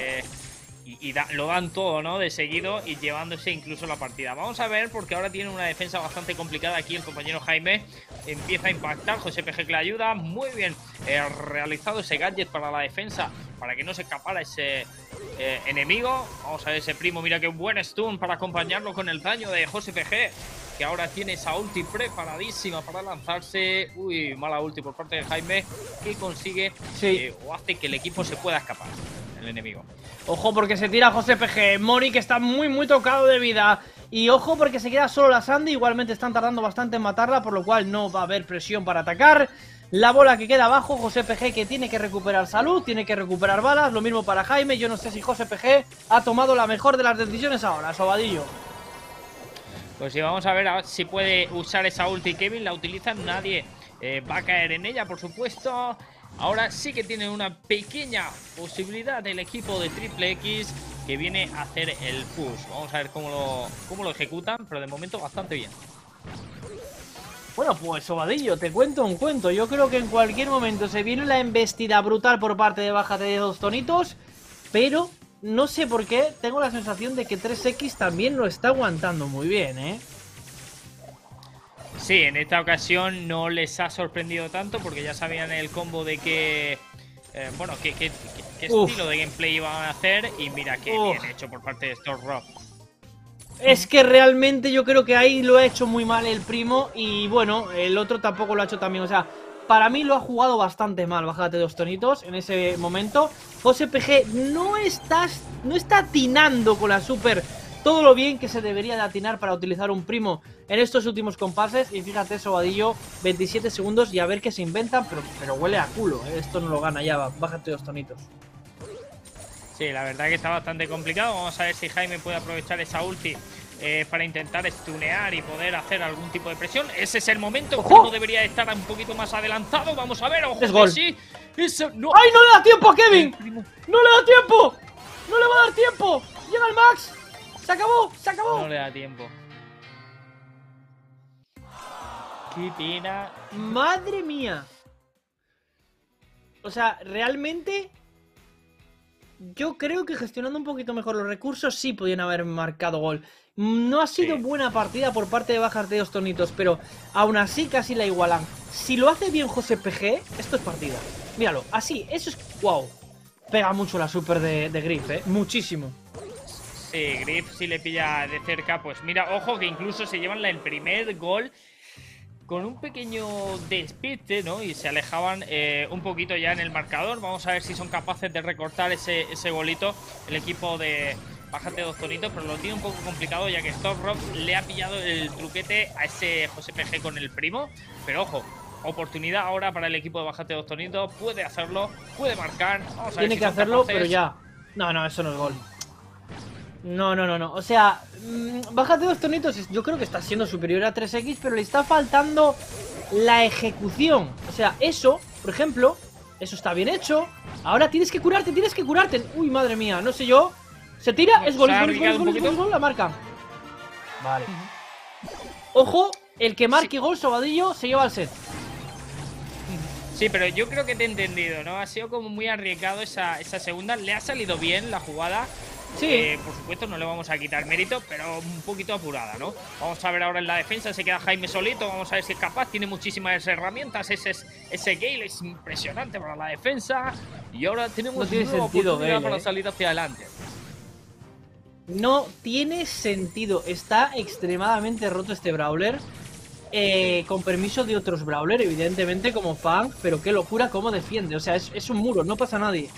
y lo dan todo, ¿no? De seguido y llevándose incluso la partida. Vamos a ver, porque ahora tiene una defensa bastante complicada aquí el compañero Jaime. Empieza a impactar, José PG que le ayuda. Muy bien realizado ese gadget para la defensa, para que no se escapara ese enemigo. Vamos a ver ese primo, mira qué buen stun para acompañarlo con el daño de José PG, que ahora tiene esa ulti preparadísima para lanzarse. Uy, mala ulti por parte de Jaime, que consigue o hace que el equipo se pueda escapar, el enemigo. Ojo porque se tira José PG, Mori que está muy tocado de vida. Y ojo porque se queda solo la Sandy, igualmente están tardando bastante en matarla, por lo cual no va a haber presión para atacar. La bola que queda abajo, José PG que tiene que recuperar salud, tiene que recuperar balas, lo mismo para Jaime. Yo no sé si José PG ha tomado la mejor de las decisiones ahora, Sobadillo. Pues sí, vamos a ver si puede usar esa ulti. Kevin la utiliza, nadie va a caer en ella, por supuesto. Ahora sí que tiene una pequeña posibilidad el equipo de Triple X, que viene a hacer el push. Vamos a ver cómo lo ejecutan, pero de momento bastante bien. Bueno, pues Sobadillo, te cuento un cuento. Yo creo que en cualquier momento se viene la embestida brutal por parte de Bájate Dos Tonitos, pero no sé por qué, tengo la sensación de que 3X también lo está aguantando muy bien, Sí, en esta ocasión no les ha sorprendido tanto, porque ya sabían el combo de que... bueno, qué estilo de gameplay iban a hacer. Y mira qué bien hecho por parte de Stormrock. Es que realmente yo creo que ahí lo ha hecho muy mal el primo. Y bueno, el otro tampoco lo ha hecho tan bien. O sea, para mí lo ha jugado bastante mal Bájate Dos Tonitos en ese momento. José PG no está atinando con la super todo lo bien que se debería de atinar para utilizar un primo en estos últimos compases. Y fíjate, Sobadillo, 27 segundos y a ver qué se inventan, pero huele a culo, Esto no lo gana ya, Bájate Dos Tonitos. Sí, la verdad que está bastante complicado. Vamos a ver si Jaime puede aprovechar esa ulti para intentar stunear y poder hacer algún tipo de presión. Ese es el momento. ¡Ojo! Uno debería estar un poquito más adelantado. Vamos a ver. Ojo, Es gol. sí. Eso, no. ¡Ay, no le da tiempo a Kevin! ¡No le da tiempo! ¡No le va a dar tiempo! ¡Llega el Max! ¡Se acabó! ¡Se acabó! No le da tiempo. Qué pena. ¡Madre mía! O sea, realmente... Yo creo que gestionando un poquito mejor los recursos sí podían haber marcado gol. No ha sido buena partida por parte de Bajas de dos Tonitos, pero aún así casi la igualan. Si lo hace bien José PG, esto es partida. Míralo, así, eso es... ¡Wow! Pega mucho la super de Griff, muchísimo. Sí, Griff si le pilla de cerca, pues mira, ojo que incluso se llevan el primer gol con un pequeño despiste, ¿no? Y se alejaban un poquito ya en el marcador. Vamos a ver si son capaces de recortar ese golito el equipo de Bájate dos Tonitos, pero lo tiene un poco complicado ya que Stormrock le ha pillado el truquete a ese José PG con el primo. Pero ojo, oportunidad ahora para el equipo de Bájate dos Tonitos. Puede hacerlo, puede marcar. Vamos a ver Tiene si que son hacerlo, capaces. pero ya. No, eso no es gol. No. O sea, Bájate dos Tonitos, yo creo que está siendo superior a 3X, pero le está faltando la ejecución. O sea, eso, por ejemplo, eso está bien hecho. Ahora tienes que curarte. Uy, madre mía, no sé yo. Se tira, es gol, la marca. Vale. Ojo, el que marque gol, Sobadillo, se lleva el set. Sí, pero yo creo que te he entendido, ¿no? Ha sido como muy arriesgado esa segunda. Le ha salido bien la jugada. Sí. Por supuesto, no le vamos a quitar mérito, pero un poquito apurada, ¿no? Vamos a ver ahora en la defensa. Se queda Jaime solito. Vamos a ver si es capaz. Tiene muchísimas herramientas. Ese Gale es impresionante para la defensa. Y ahora tenemos No tiene nueva sentido, oportunidad Gale, para salir hacia adelante. No tiene sentido. Está extremadamente roto este Brawler. Con permiso de otros Brawler, evidentemente, como Fang. Pero qué locura cómo defiende. O sea, es un muro, no pasa nadie.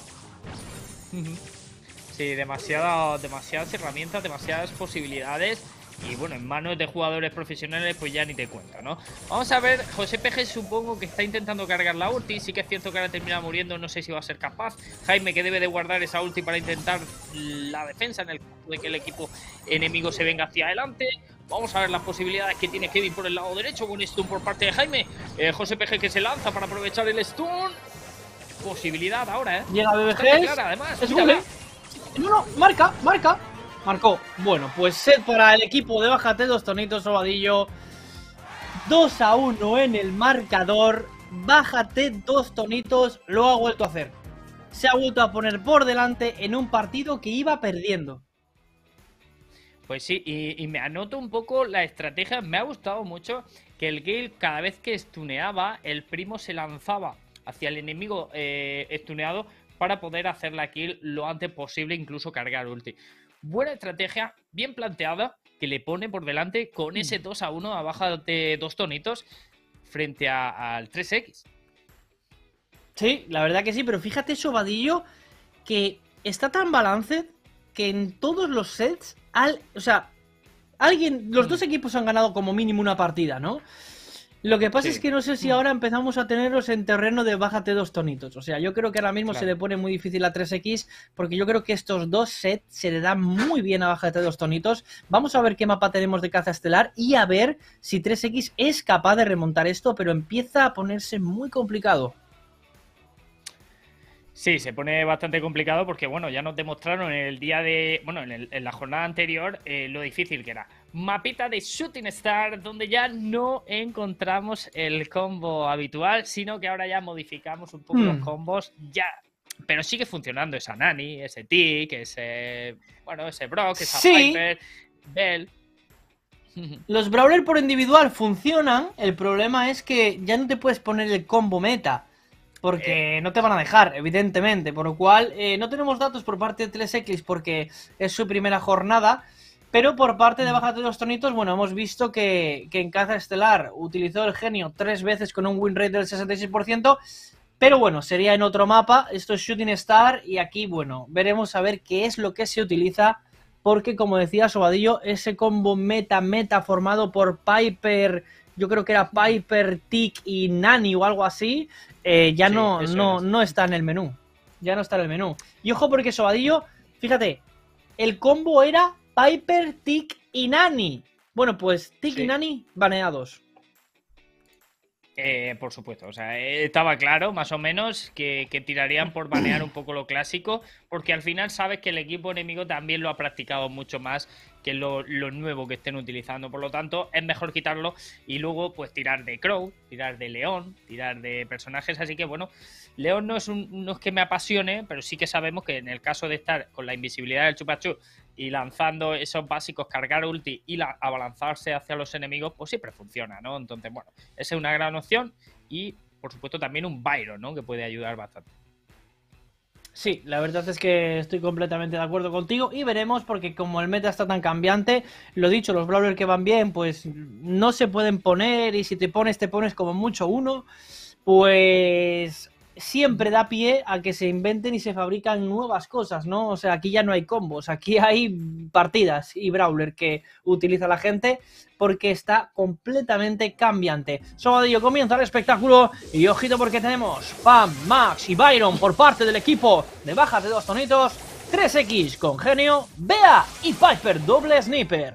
Sí, demasiadas herramientas, demasiadas posibilidades. Y bueno, en manos de jugadores profesionales, pues ya ni te cuento, ¿no? Vamos a ver, José PG supongo que está intentando cargar la ulti. Sí que es cierto que ahora termina muriendo, no sé si va a ser capaz. Jaime que debe de guardar esa ulti para intentar la defensa en el caso de que el equipo enemigo se venga hacia adelante. Vamos a ver las posibilidades que tiene Kevin por el lado derecho con stun por parte de Jaime. José PG que se lanza para aprovechar el stun. Posibilidad ahora, Llega bastante BBG. clara, además. Es Mírala. gol, No, marca. Marcó. Bueno, pues set para el equipo de Bájate dos Tonitos, Sobadillo. 2-1 en el marcador. Bájate dos Tonitos lo ha vuelto a hacer. Se ha vuelto a poner por delante en un partido que iba perdiendo. Pues sí, y me anoto un poco la estrategia. Me ha gustado mucho que el Gale, cada vez que stuneaba, el primo se lanzaba hacia el enemigo stuneado para poder hacer la kill lo antes posible, incluso cargar ulti. Buena estrategia, bien planteada, que le pone por delante con ese 2-1 a baja de dos Tonitos frente al 3X. Sí, la verdad que sí, pero fíjate, Sobadillo, que está tan balanced que en todos los sets, los dos equipos han ganado como mínimo una partida, ¿no? Lo que pasa es que no sé si ahora empezamos a tenerlos en terreno de Bájate dos Tonitos. O sea, yo creo que ahora mismo se le pone muy difícil a 3X, porque yo creo que estos dos sets se le dan muy bien a Bájate dos Tonitos. Vamos a ver qué mapa tenemos de caza estelar y a ver si 3X es capaz de remontar esto, pero empieza a ponerse muy complicado. Sí, se pone bastante complicado porque, bueno, ya nos demostraron en el día de... Bueno, en la jornada anterior lo difícil que era. Mapita de Shooting Star, donde ya no encontramos el combo habitual, sino que ahora ya modificamos un poco los combos, ya. Pero sigue funcionando esa Nani, ese Tick, ese Brock, esa Piper, Bell. Los Brawler por individual funcionan, el problema es que ya no te puedes poner el combo meta. Porque no te van a dejar, evidentemente. Por lo cual, no tenemos datos por parte de 3X porque es su primera jornada. Pero por parte de Bájate dos Tonitos, bueno, hemos visto que en caza estelar utilizó el genio 3 veces con un win rate del 66%. Pero bueno, sería en otro mapa. Esto es Shooting Star. Y aquí, bueno, veremos a ver qué es lo que se utiliza. Porque, como decía Sobadillo, ese combo meta formado por Piper... Yo creo que era Piper, Tick y Nani o algo así. Ya no está en el menú. Ya no está en el menú. Y ojo porque Sobadillo, fíjate, el combo era Piper, Tick y Nani. Bueno, pues Tick y Sí. Nani baneados. Por supuesto, o sea, estaba claro más o menos que tirarían por banear un poco lo clásico, porque al final sabes que el equipo enemigo también lo ha practicado mucho más que lo nuevo que estén utilizando, por lo tanto es mejor quitarlo y luego pues tirar de Crow, tirar de León, tirar de personajes, así que bueno, León no es que me apasione, pero sí que sabemos que en el caso de estar con la invisibilidad del Chupachú y lanzando esos básicos, cargar ulti y abalanzarse hacia los enemigos, pues siempre funciona, ¿no? Entonces, bueno, esa es una gran opción y, por supuesto, también un Byron, ¿no? Que puede ayudar bastante. Sí, la verdad es que estoy completamente de acuerdo contigo y veremos porque como el meta está tan cambiante, lo dicho, los brawlers que van bien pues no se pueden poner y si te pones como mucho uno, pues siempre da pie a que se inventen y se fabrican nuevas cosas, ¿no? O sea, aquí ya no hay combos, aquí hay partidas y brawler que utiliza la gente porque está completamente cambiante. Sobadillo, comienza el espectáculo y ojito porque tenemos Pam, Max y Byron por parte del equipo de Bájate Dos Tonitos, 3X con Genio, Bea y Piper doble sniper.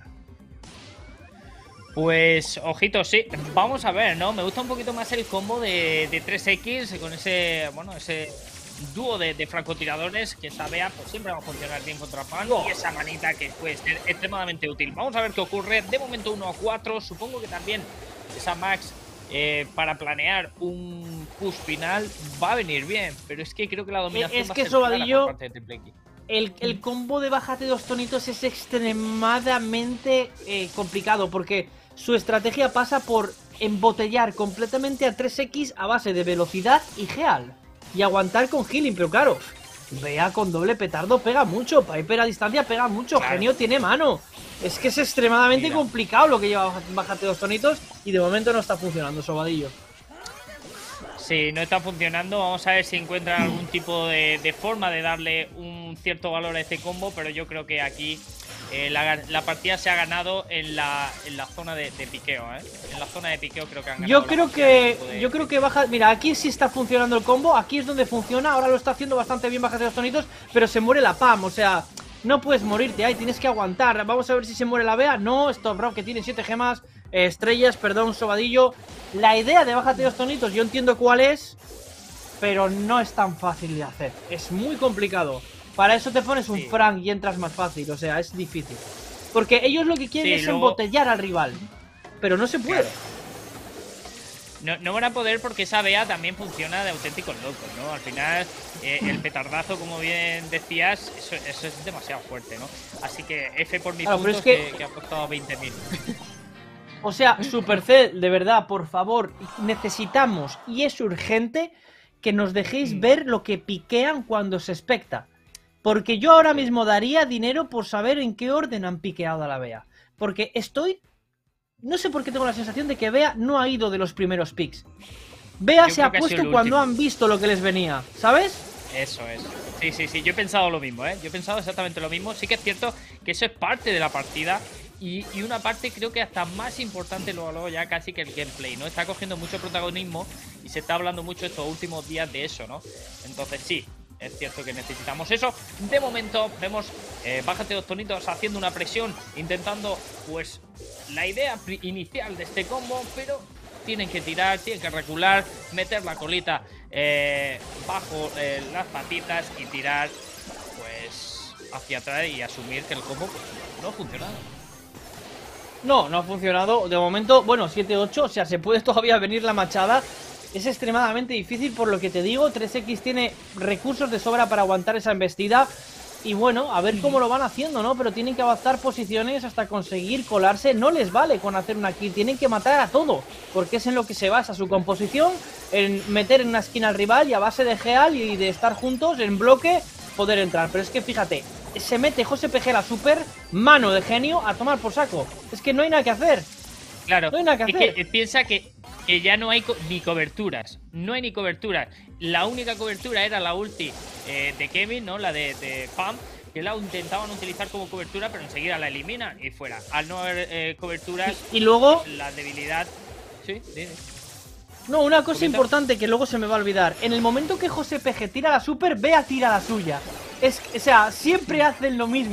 Pues, ojito, sí, vamos a ver, ¿no? Me gusta un poquito más el combo de 3X con ese, bueno, ese dúo de francotiradores que esa Bea pues siempre va a funcionar bien contra Pan y esa manita que puede ser extremadamente útil. Vamos a ver qué ocurre. De momento 1-4, supongo que también esa Max para planear un push final va a venir bien, pero es que creo que la dominación Es va a que ser clara Sobadillo, por parte de Triple X. el combo de Bájate Dos Tonitos es extremadamente complicado porque su estrategia pasa por embotellar completamente a 3X a base de velocidad y Geal. Y aguantar con healing, pero claro, Bea con doble petardo pega mucho, Piper a distancia pega mucho, Claro. Genio tiene mano. Es que es extremadamente Mira. complicado lo que lleva Bájate Dos Tonitos y de momento no está funcionando, Sobadillo. Sí, no está funcionando. Vamos a ver si encuentran algún tipo de forma de darle un cierto valor a este combo, pero yo creo que aquí la partida se ha ganado en la zona de piqueo, ¿eh? En la zona de piqueo creo que han ganado. Yo creo que baja. Mira, aquí sí está funcionando el combo. Aquí es donde funciona. Ahora lo está haciendo bastante bien Bájate Dos Tonitos. Pero se muere la Pam. O sea, no puedes morirte ahí. Tienes que aguantar. Vamos a ver si se muere la Bea. No, Stop Rock que tiene 7 gemas. Estrellas, perdón, Sobadillo. La idea de Bájate Dos Tonitos, yo entiendo cuál es. Pero no es tan fácil de hacer. Es muy complicado. Para eso te pones un Frank y entras más fácil. O sea, es difícil. Porque ellos lo que quieren es embotellar al rival. Pero no se puede. Claro. No van a poder porque esa Bea también funciona de auténticos locos, ¿no? Al final, el petardazo, como bien decías, eso es demasiado fuerte, ¿no? Así que F por mis puntos que ha costado 20.000. O sea, Supercell, de verdad, por favor, necesitamos, y es urgente, que nos dejéis ver lo que piquean cuando se expecta. Porque yo ahora mismo daría dinero por saber en qué orden han piqueado a la Bea. Porque no sé por qué tengo la sensación de que Bea no ha ido de los primeros picks. Bea se ha puesto cuando han visto lo que les venía, ¿sabes? Eso es. Sí, yo he pensado lo mismo, ¿eh? Yo he pensado exactamente lo mismo. Sí que es cierto que eso es parte de la partida y una parte creo que hasta más importante luego ya casi que el gameplay, ¿no? Está cogiendo mucho protagonismo y se está hablando mucho estos últimos días de eso, ¿no? Entonces sí, es cierto que necesitamos eso. De momento vemos Bájate Dos Tonitos haciendo una presión, intentando pues la idea inicial de este combo, pero tienen que tirar, tienen que recular, meter la colita bajo las patitas y tirar pues hacia atrás y asumir que el combo pues, no ha funcionado. No ha funcionado. De momento, bueno, 7-8, o sea, se puede todavía venir la machada. Es extremadamente difícil por lo que te digo. 3X tiene recursos de sobra para aguantar esa embestida. Y bueno, a ver cómo lo van haciendo, ¿no? Pero tienen que avanzar posiciones hasta conseguir colarse. No les vale con hacer una kill, tienen que matar a todo. Porque es en lo que se basa su composición. En meter en una esquina al rival y a base de Geal y de estar juntos en bloque poder entrar. Pero es que fíjate, se mete José PG la super, mano de Genio, a tomar por saco. Es que no hay nada que hacer. Claro, no hay nada que hacer. Es que piensa que ya no hay ni coberturas. No hay ni coberturas. La única cobertura era la ulti de Kevin, ¿no? La de Pam, que la intentaban utilizar como cobertura, pero enseguida la eliminan y fuera. Al no haber coberturas, y luego la debilidad. Sí, dime. No, una cosa importante que luego se me va a olvidar. En el momento que José PG tira la super, Bea tira la suya. O sea, siempre hacen lo mismo.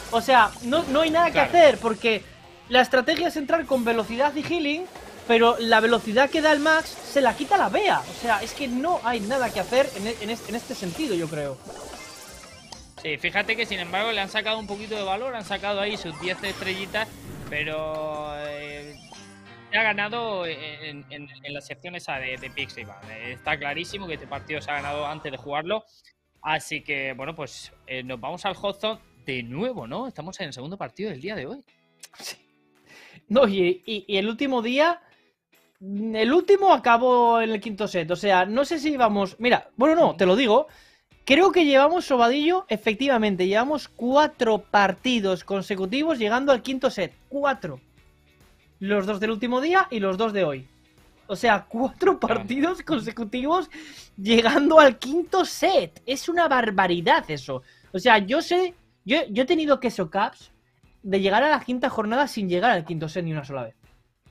O sea, no hay nada que hacer, porque la estrategia es entrar con velocidad y healing, pero la velocidad que da el Max se la quita la Bea. O sea, es que no hay nada que hacer en este sentido, yo creo. Sí, fíjate que sin embargo le han sacado un poquito de valor, han sacado ahí sus 10 estrellitas, pero se ha ganado en la sección esa de Pixie, ¿vale? Está clarísimo que este partido se ha ganado antes de jugarlo. Así que, bueno, pues nos vamos al Hot Zone de nuevo, ¿no? Estamos en el segundo partido del día de hoy. Sí. No, y el último día... El último acabó en el quinto set. O sea, no sé si vamos... Mira, bueno, no, te lo digo. Creo que llevamos, Sobadillo, efectivamente, llevamos 4 partidos consecutivos llegando al quinto set. 4. Los 2 del último día y los 2 de hoy. O sea, 4 partidos consecutivos llegando al quinto set. Es una barbaridad eso. O sea, yo sé... Yo he tenido queso caps de llegar a la quinta jornada sin llegar al quinto set ni una sola vez.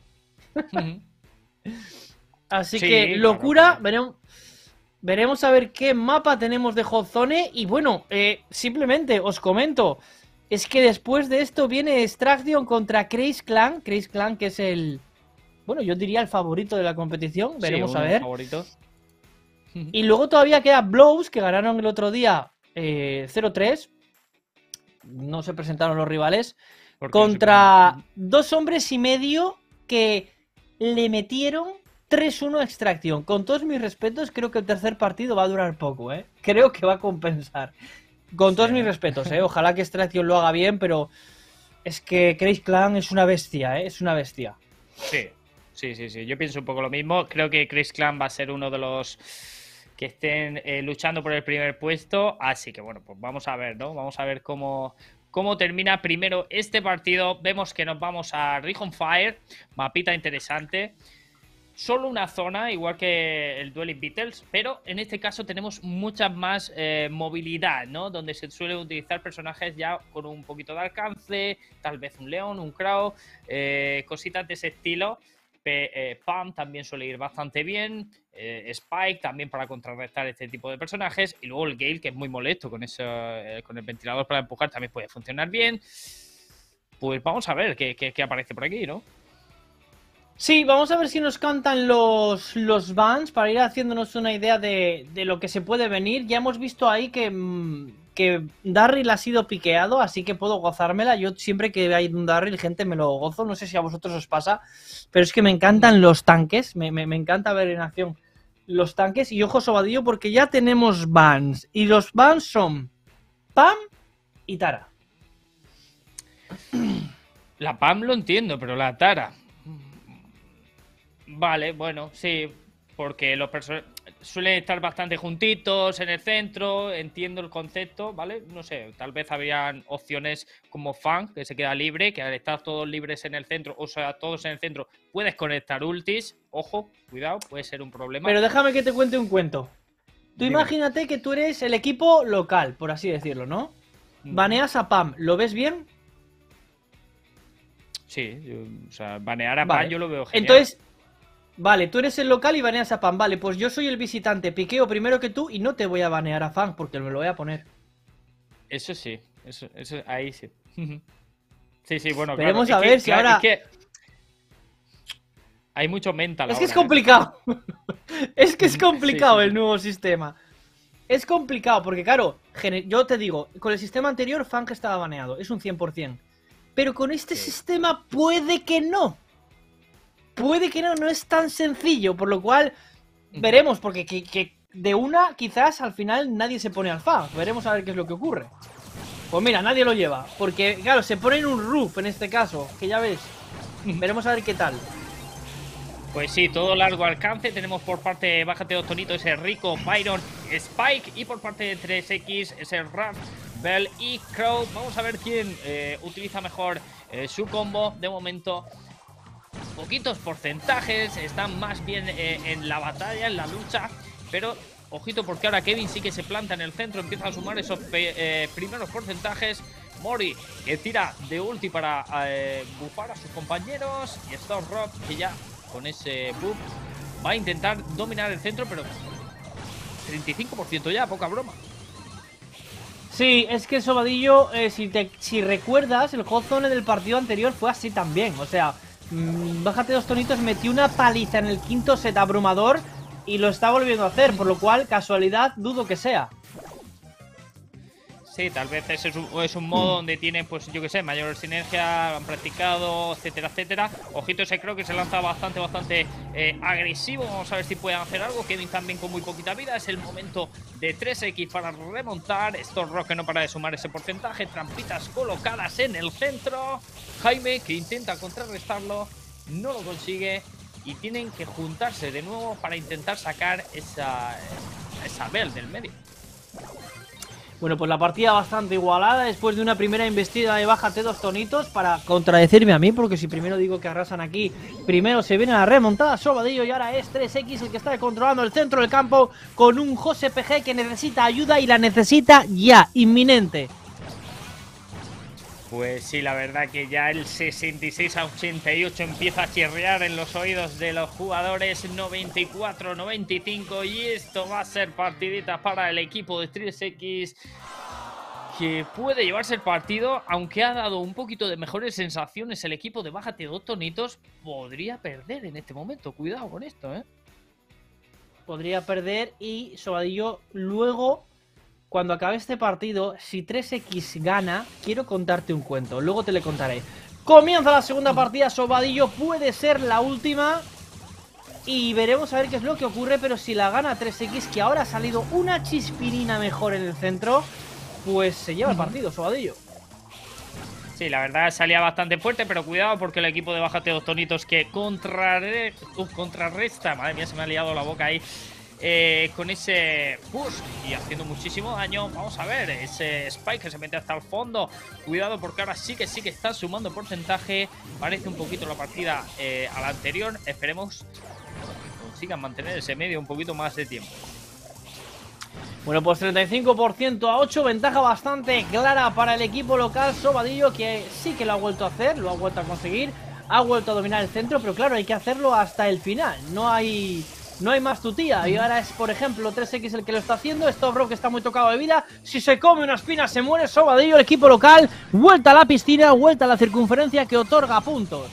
Así sí, que, locura. Claro. Veremos a ver qué mapa tenemos de Hot Zone. Y bueno, simplemente os comento. Es que después de esto viene Extraction contra Crazy Clan. Crazy Clan, que es el... Bueno, yo diría el favorito de la competición. Veremos sí, a ver. Favoritos. Y luego todavía queda Blows, que ganaron el otro día 0-3. No se presentaron los rivales. Contra 2 hombres y medio que le metieron 3-1 a Extraction. Con todos mis respetos, creo que el tercer partido va a durar poco, ¿eh? Creo que va a compensar. Con todos mis respetos, ¿eh? Ojalá que Extraction lo haga bien, pero es que Crazy Clan es una bestia, ¿eh? Es una bestia. Sí. Yo pienso un poco lo mismo. Creo que Crazy Clan va a ser uno de los que estén luchando por el primer puesto. Así que, bueno, pues vamos a ver, ¿no? Vamos a ver cómo termina primero este partido. Vemos que nos vamos a Ring on Fire. Mapita interesante. Solo una zona, igual que el Dueling Beatles, pero en este caso tenemos mucha más movilidad, ¿no? Donde se suelen utilizar personajes ya con un poquito de alcance, tal vez un León, un Crow, cositas de ese estilo. Pam también suele ir bastante bien, Spike también para contrarrestar este tipo de personajes, y luego el Gale, que es muy molesto con eso, con el ventilador para empujar, también puede funcionar bien. Pues vamos a ver qué aparece por aquí, ¿no? Sí, vamos a ver si nos cantan los bans para ir haciéndonos una idea de lo que se puede venir. Ya hemos visto ahí que Darryl ha sido piqueado, así que puedo gozármela. Yo siempre que hay un Darryl, gente, me lo gozo. No sé si a vosotros os pasa, pero es que me encantan los tanques. Me encanta ver en acción los tanques. Y ojo, Sobadillo, porque ya tenemos bans. Y los bans son Pam y Tara. La Pam lo entiendo, pero la Tara... Vale, bueno, sí, porque los personajes suelen estar bastante juntitos en el centro, entiendo el concepto, ¿vale? No sé, tal vez habrían opciones como Fang, que se queda libre, que al estar todos libres en el centro, o sea, todos en el centro, puedes conectar ultis, ojo, cuidado, puede ser un problema. Pero déjame que te cuente un cuento. Tú imagínate que tú eres el equipo local, por así decirlo, ¿no? Baneas a Pam, ¿lo ves bien? Sí, o sea, banear a Pam yo lo veo genial. Entonces... Vale, tú eres el local y baneas a Pam. Vale, pues yo soy el visitante, piqueo primero que tú y no te voy a banear a Fang porque me lo voy a poner. Eso sí, eso ahí sí. Sí, bueno, veremos a ver si ahora... Es que hay mucho mental. Es que es complicado. Es que es complicado el nuevo sistema. Es complicado porque, claro, yo te digo, con el sistema anterior Fang estaba baneado, es un 100%. Pero con este sistema puede que no. Puede que no es tan sencillo, por lo cual veremos, porque que de una quizás al final nadie se pone al Fang. Veremos a ver qué es lo que ocurre. Pues mira, nadie lo lleva, porque claro, se pone en un roof en este caso, que ya ves. Veremos a ver qué tal. Pues sí, todo largo alcance. Tenemos por parte de Bájate 2 Tonitos ese Rico, Byron, Spike, y por parte de 3X ese Raph, Bell y Crow. Vamos a ver quién utiliza mejor su combo. De momento... poquitos porcentajes, están más bien en la batalla, en la lucha, pero ojito porque ahora Kevin sí que se planta en el centro, empieza a sumar esos primeros porcentajes. Mori que tira de ulti para bufar a sus compañeros, y Storm Rock que ya con ese buff va a intentar dominar el centro, pero 35% ya, poca broma. Sí, es que Sobadillo, si recuerdas, el Hot del partido anterior fue así también. O sea, Bájate Dos Tonitos metió una paliza en el quinto set abrumador y lo está volviendo a hacer, por lo cual, casualidad, dudo que sea. Sí, tal vez ese es un modo donde tienen, pues yo que sé, mayor sinergia, han practicado, etcétera, etcétera. Ojito, ese creo que se lanza bastante agresivo. Vamos a ver si pueden hacer algo. Kevin también con muy poquita vida. Es el momento de 3X para remontar. Stormrock que no para de sumar ese porcentaje. Trampitas colocadas en el centro. Jaime que intenta contrarrestarlo, no lo consigue. Y tienen que juntarse de nuevo para intentar sacar esa Bell del medio. Bueno, pues la partida bastante igualada después de una primera investida de Bájate Dos Tonitos para contradecirme a mí, porque si primero digo que arrasan aquí, primero se viene la remontada Sobadillo y ahora es 3X el que está controlando el centro del campo con un José PG que necesita ayuda y la necesita ya, inminente. Pues sí, la verdad que ya el 66-88 empieza a chirriar en los oídos de los jugadores. 94-95 y esto va a ser partidita para el equipo de 3X, que puede llevarse el partido, aunque ha dado un poquito de mejores sensaciones. El equipo de Bájate Dos Tonitos podría perder en este momento. Cuidado con esto, Podría perder y Sobadillo luego, cuando acabe este partido, si 3X gana, quiero contarte un cuento, luego te le contaré. Comienza la segunda partida, Sobadillo, puede ser la última y veremos a ver qué es lo que ocurre, pero si la gana 3X, que ahora ha salido una chispirina mejor en el centro, pues se lleva el partido, Sobadillo. Sí, la verdad salía bastante fuerte, pero cuidado porque el equipo de Bájate Dos Tonitos que contrarresta, madre mía, se me ha liado la boca ahí, con ese push y haciendo muchísimo daño. Vamos a ver, ese Spike que se mete hasta el fondo. Cuidado porque ahora sí que está sumando porcentaje. Parece un poquito la partida a la anterior. Esperemos que consigan mantener ese medio un poquito más de tiempo. Bueno, pues 35% a 8, ventaja bastante clara para el equipo local Sobadillo, que sí que lo ha vuelto a hacer, lo ha vuelto a conseguir, ha vuelto a dominar el centro, pero claro, hay que hacerlo hasta el final, no hay más tutía. Y ahora es, por ejemplo, 3X el que lo está haciendo. Stormrock está muy tocado de vida, si se come una espina se muere Sobadillo, el equipo local, vuelta a la piscina, vuelta a la circunferencia que otorga puntos.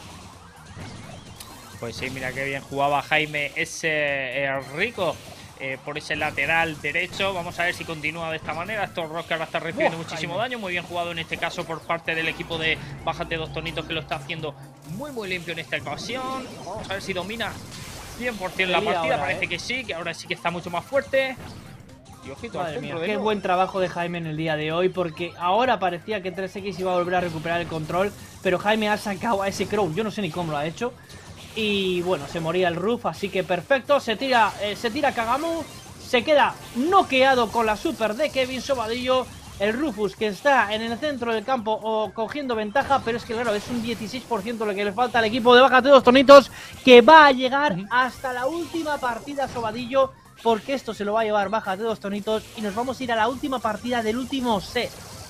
Pues sí, mira qué bien jugaba Jaime ese rico. Por ese lateral derecho. Vamos a ver si continúa de esta manera. Stormrock que ahora está recibiendo muchísimo daño. Muy bien jugado en este caso por parte del equipo de Bájate Dos Tonitos, que lo está haciendo muy limpio en esta ocasión. Vamos a ver si domina 100% la partida. Ahora, parece que sí, que ahora sí que está mucho más fuerte. Y ojito al centro de qué nuevo. buen trabajo de Jaime en el día de hoy, porque ahora parecía que 3X iba a volver a recuperar el control, pero Jaime ha sacado a ese Crow, yo no sé ni cómo lo ha hecho. Y bueno, se moría el Roof, así que perfecto. Se tira Kagamu, se queda noqueado con la super de Kevin Sobadillo. El Rufus que está en el centro del campo cogiendo ventaja, pero es que claro, es un 16% lo que le falta al equipo de Bájate Dos Tonitos, que va a llegar hasta la última partida Sobadillo, porque esto se lo va a llevar Bájate Dos Tonitos y nos vamos a ir a la última partida del último set.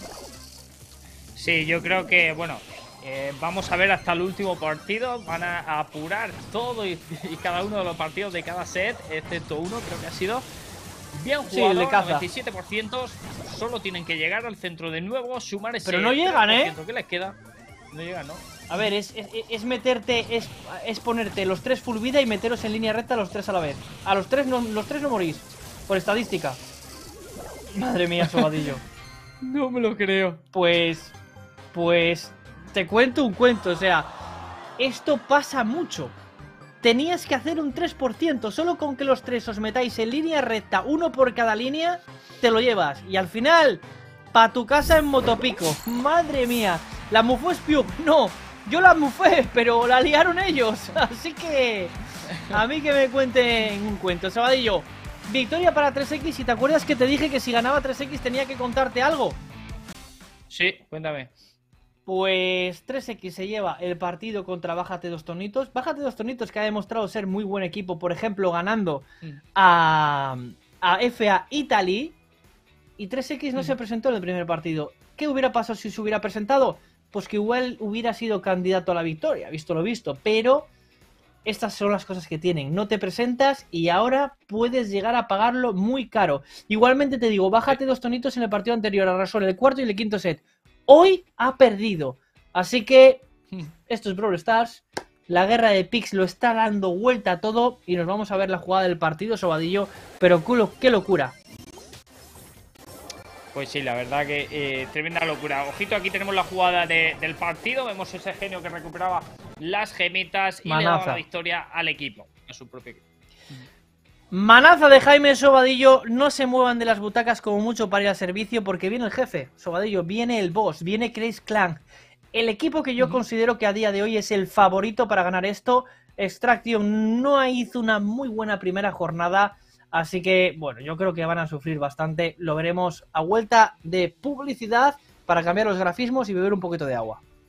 Sí, yo creo que, bueno, vamos a ver hasta el último partido. Van a apurar todo y cada uno de los partidos de cada set, excepto uno, creo que ha sido bien jugado. Sí, el de caza. 97%. Solo tienen que llegar al centro de nuevo, sumar ese. Pero no llegan, ¿Qué les queda? No llegan, ¿no? A ver, es meterte, es ponerte los tres full vida y meteros en línea recta los tres a la vez. A los tres no morís, por estadística. Madre mía, Sobadillo. No me lo creo. Pues te cuento un cuento, o sea, esto pasa mucho. Tenías que hacer un 3%, solo con que los tres os metáis en línea recta, uno por cada línea, te lo llevas. Y al final, pa' tu casa en motopico. Madre mía, ¿la mufó Spiuk? No, yo la mufé, pero la liaron ellos. Así que, a mí que me cuenten un cuento. Sobadillo, victoria para 3X. ¿Y te acuerdas que te dije que si ganaba 3X tenía que contarte algo? Sí, cuéntame. Pues 3X se lleva el partido contra Bájate Dos Tonitos. Bájate Dos Tonitos que ha demostrado ser muy buen equipo, por ejemplo, ganando a FA Italy. Y 3X no se presentó en el primer partido. ¿Qué hubiera pasado si se hubiera presentado? Pues que igual hubiera sido candidato a la victoria, visto lo visto. Pero estas son las cosas que tienen. No te presentas y ahora puedes llegar a pagarlo muy caro. Igualmente te digo, bájate 2 tonitos en el partido anterior, arrasó en el cuarto y el quinto set. Hoy ha perdido. Así que esto es Brawl Stars. La guerra de picks lo está dando vuelta a todo y nos vamos a ver la jugada del partido, Sobadillo. Pero qué locura. Pues sí, la verdad que tremenda locura. Ojito, aquí tenemos la jugada del partido. Vemos ese genio que recuperaba las gemitas y le daba la victoria al equipo, a su propio equipo. Manaza de Jaime Sobadillo. No se muevan de las butacas como mucho para ir al servicio porque viene el jefe, Sobadillo, viene el boss, viene Chris Clan. El equipo que yo considero que a día de hoy es el favorito para ganar esto. Extraction no hizo una muy buena primera jornada. Así que, bueno, yo creo que van a sufrir bastante. Lo veremos a vuelta de publicidad para cambiar los grafismos y beber un poquito de agua.